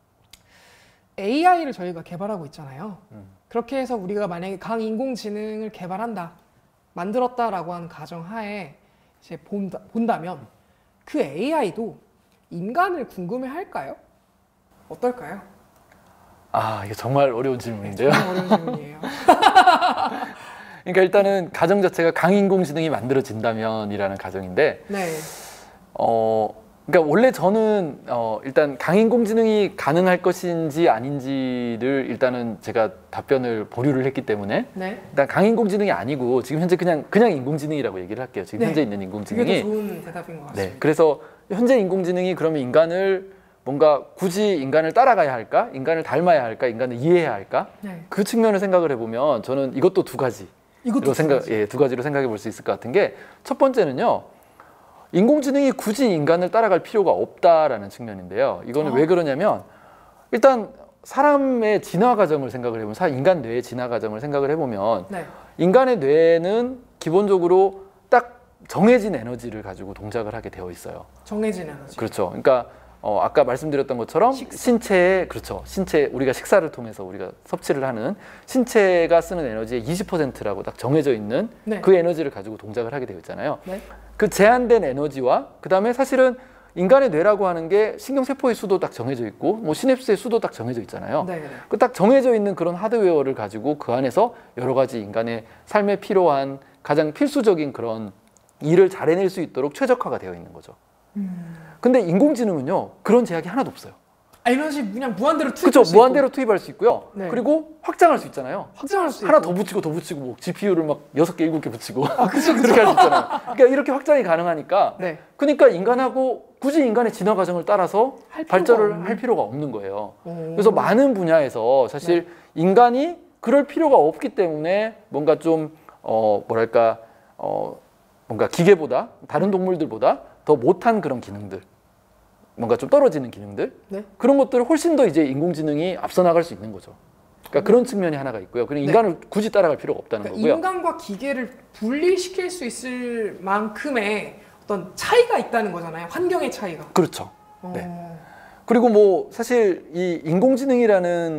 AI를 저희가 개발하고 있잖아요. 그렇게 해서 우리가 만약에 강인공지능을 개발한다, 만들었다라고 하는 가정하에 이제 본다면 그 AI도 인간을 궁금해할까요? 어떨까요? 아, 이게 정말 어려운 질문인데요. 정말 어려운 질문이에요. 그러니까 일단은 가정 자체가 강인공지능이 만들어진다면이라는 가정인데, 네. 그러니까 원래 저는 일단 강인공지능이 가능할 것인지 아닌지를 일단은 제가 답변을 보류를 했기 때문에 네. 일단 강인공지능이 아니고 지금 현재 그냥 인공지능이라고 얘기를 할게요. 지금 네. 현재 있는 그게 인공지능이. 더 좋은 대답인 것 같습니다. 네. 그래서 현재 인공지능이 그러면 인간을 뭔가 굳이 인간을 따라가야 할까? 인간을 닮아야 할까? 인간을 이해해야 할까? 네. 그 측면을 생각을 해보면 저는 이것도 두 가지. 이것도 두 가지로 생각해 볼 수 있을 것 같은 게, 첫 번째는요, 인공지능이 굳이 인간을 따라갈 필요가 없다라는 측면인데요. 이거는 왜 그러냐면, 일단 사람의 진화 과정을 생각을 해보면, 인간 뇌의 진화 과정을 생각을 해보면, 네. 인간의 뇌는 기본적으로 딱 정해진 에너지를 가지고 동작을 하게 되어 있어요. 정해진 에너지. 그렇죠. 그러니까 아까 말씀드렸던 것처럼 신체에, 그렇죠. 우리가 식사를 통해서 우리가 섭취를 하는 신체가 쓰는 에너지의 20%라고 딱 정해져 있는 네. 그 에너지를 가지고 동작을 하게 되어 있잖아요. 네. 그 제한된 에너지와 그다음에 사실은 인간의 뇌라고 하는 게 신경세포의 수도 딱 정해져 있고 뭐 시냅스의 수도 딱 정해져 있잖아요. 네. 그 딱 정해져 있는 그런 하드웨어를 가지고 그 안에서 여러 가지 인간의 삶에 필요한 가장 필수적인 그런 일을 잘 해낼 수 있도록 최적화가 되어 있는 거죠. 근데 인공지능은요, 그런 제약이 하나도 없어요. 에너지 그냥 무한대로 투입할 그렇죠. 수 있고. 무한대로 투입할 수 있고요. 네. 그리고 확장할 수 있잖아요. 확장할 수 하나 있고. 더 붙이고 뭐 GPU를 막 6개, 7개 붙이고 그쵸. 그렇게 할 수 있잖아요. 그러니까 이렇게 확장이 가능하니까 네. 그러니까 인간하고 굳이 인간의 진화 과정을 따라서 발전을 할 필요가 없는 거예요. 그래서 많은 분야에서 사실 인간이 그럴 필요가 없기 때문에 뭔가 좀 뭔가 기계보다 다른 동물들보다 더 못한 그런 기능들, 뭔가 좀 떨어지는 기능들, 네. 그런 것들을 훨씬 더 이제 인공지능이 앞서 나갈 수 있는 거죠. 그러니까 그런 측면이 하나가 있고요. 그리고 인간을 굳이 따라갈 필요가 없다는 그러니까 거고요. 인간과 기계를 분리시킬 수 있을 만큼의 어떤 차이가 있다는 거잖아요. 환경의 차이가. 그렇죠. 네. 그리고 뭐 사실 이 인공지능이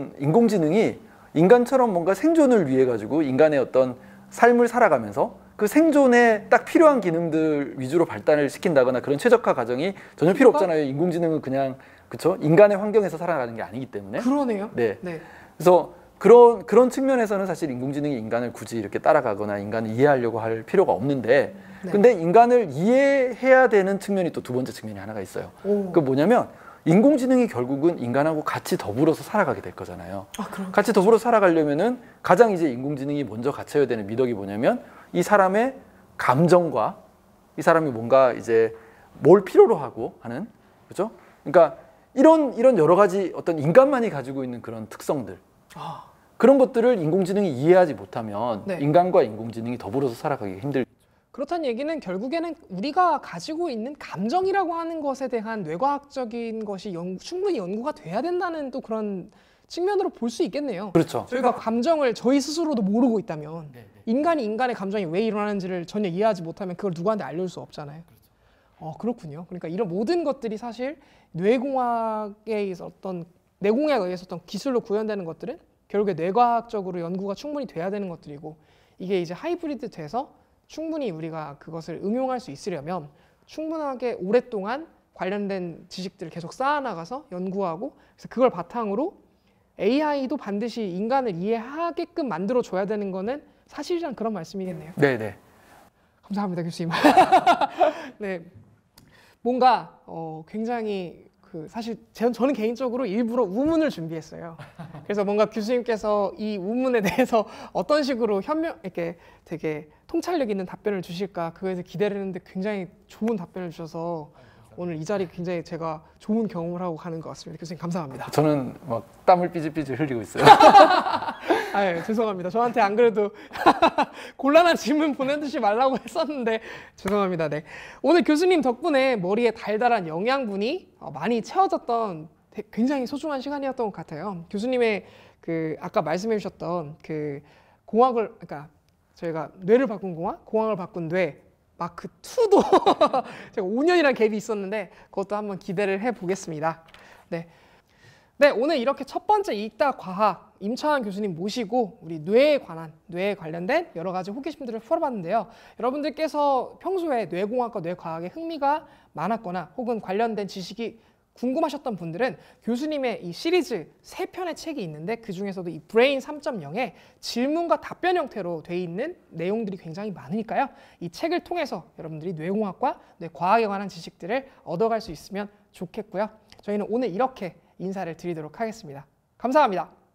인간처럼 뭔가 생존을 위해 가지고 인간의 어떤 삶을 살아가면서 그 생존에 딱 필요한 기능들 위주로 발달을 시킨다거나 그런 최적화 과정이 전혀 필요 없잖아요. 인공지능은 그냥 그렇죠? 인간의 환경에서 살아가는 게 아니기 때문에. 그러네요. 네. 네. 그래서 그런 측면에서는 사실 인공지능이 인간을 굳이 이렇게 따라가거나 인간을 이해하려고 할 필요가 없는데, 네. 근데 인간을 이해해야 되는 측면이 또 두 번째 측면이 하나가 있어요. 그 뭐냐면 인공지능이 결국은 인간하고 같이 더불어서 살아가게 될 거잖아요. 그럼. 같이 더불어 살아가려면은 가장 이제 인공지능이 먼저 갖춰야 되는 미덕이 뭐냐면 이 사람의 감정과 이 사람이 뭔가 이제 뭘 필요로 하고 하는, 그렇죠? 그러니까 이런 여러 가지 어떤 인간만이 가지고 있는 그런 특성들, 그런 것들을 인공지능이 이해하지 못하면 네. 인간과 인공지능이 더불어서 살아가기 힘들죠. 그렇다는 얘기는 결국에는 우리가 가지고 있는 감정이라고 하는 것에 대한 뇌과학적인 것이 충분히 연구가 돼야 된다는 또 그런 측면으로 볼 수 있겠네요. 그렇죠. 저희가 감정을 저희 스스로도 모르고 있다면 인간이 인간의 감정이 왜 일어나는지를 전혀 이해하지 못하면 그걸 누구한테 알려줄 수 없잖아요. 그렇군요. 그러니까 이런 모든 것들이 사실 뇌공학에 의해서 어떤 기술로 구현되는 것들은 결국에 뇌과학적으로 연구가 충분히 돼야 되는 것들이고 이게 이제 하이브리드 돼서 충분히 우리가 그것을 응용할 수 있으려면 충분하게 오랫동안 관련된 지식들을 계속 쌓아나가서 연구하고 그래서 그걸 바탕으로 AI도 반드시 인간을 이해하게끔 만들어줘야 되는 거는 사실이란 그런 말씀이겠네요. 네네. 감사합니다, 교수님. 네, 뭔가 굉장히 사실 저는 개인적으로 일부러 우문을 준비했어요. 그래서 뭔가 교수님께서 이 우문에 대해서 어떤 식으로 이렇게 되게 통찰력 있는 답변을 주실까 그거에 대해서 기대를 했는데 굉장히 좋은 답변을 주셔서 오늘 이 자리 굉장히 제가 좋은 경험을 하고 가는 것 같습니다. 교수님 감사합니다. 저는 막 땀을 삐질삐질 흘리고 있어요. 아유, 죄송합니다. 저한테 안 그래도 곤란한 질문 보내주지 말라고 했었는데 죄송합니다. 네. 오늘 교수님 덕분에 머리에 달달한 영양분이 많이 채워졌던 굉장히 소중한 시간이었던 것 같아요. 교수님의 아까 말씀해 주셨던 그러니까 저희가 뇌를 바꾼 공학을 바꾼 뇌 마크 2도 제가 5년이란 갭이 있었는데 그것도 한번 기대를 해보겠습니다. 네. 네, 오늘 이렇게 첫 번째 읽다 과학 임창환 교수님 모시고 우리 뇌에 관련된 여러 가지 호기심들을 풀어봤는데요. 여러분들께서 평소에 뇌공학과 뇌과학에 흥미가 많았거나 혹은 관련된 지식이 궁금하셨던 분들은 교수님의 이 시리즈 3편의 책이 있는데 그 중에서도 이 브레인 3.0에 질문과 답변 형태로 돼 있는 내용들이 굉장히 많으니까요. 이 책을 통해서 여러분들이 뇌공학과 뇌과학에 관한 지식들을 얻어갈 수 있으면 좋겠고요. 저희는 오늘 이렇게 인사를 드리도록 하겠습니다. 감사합니다.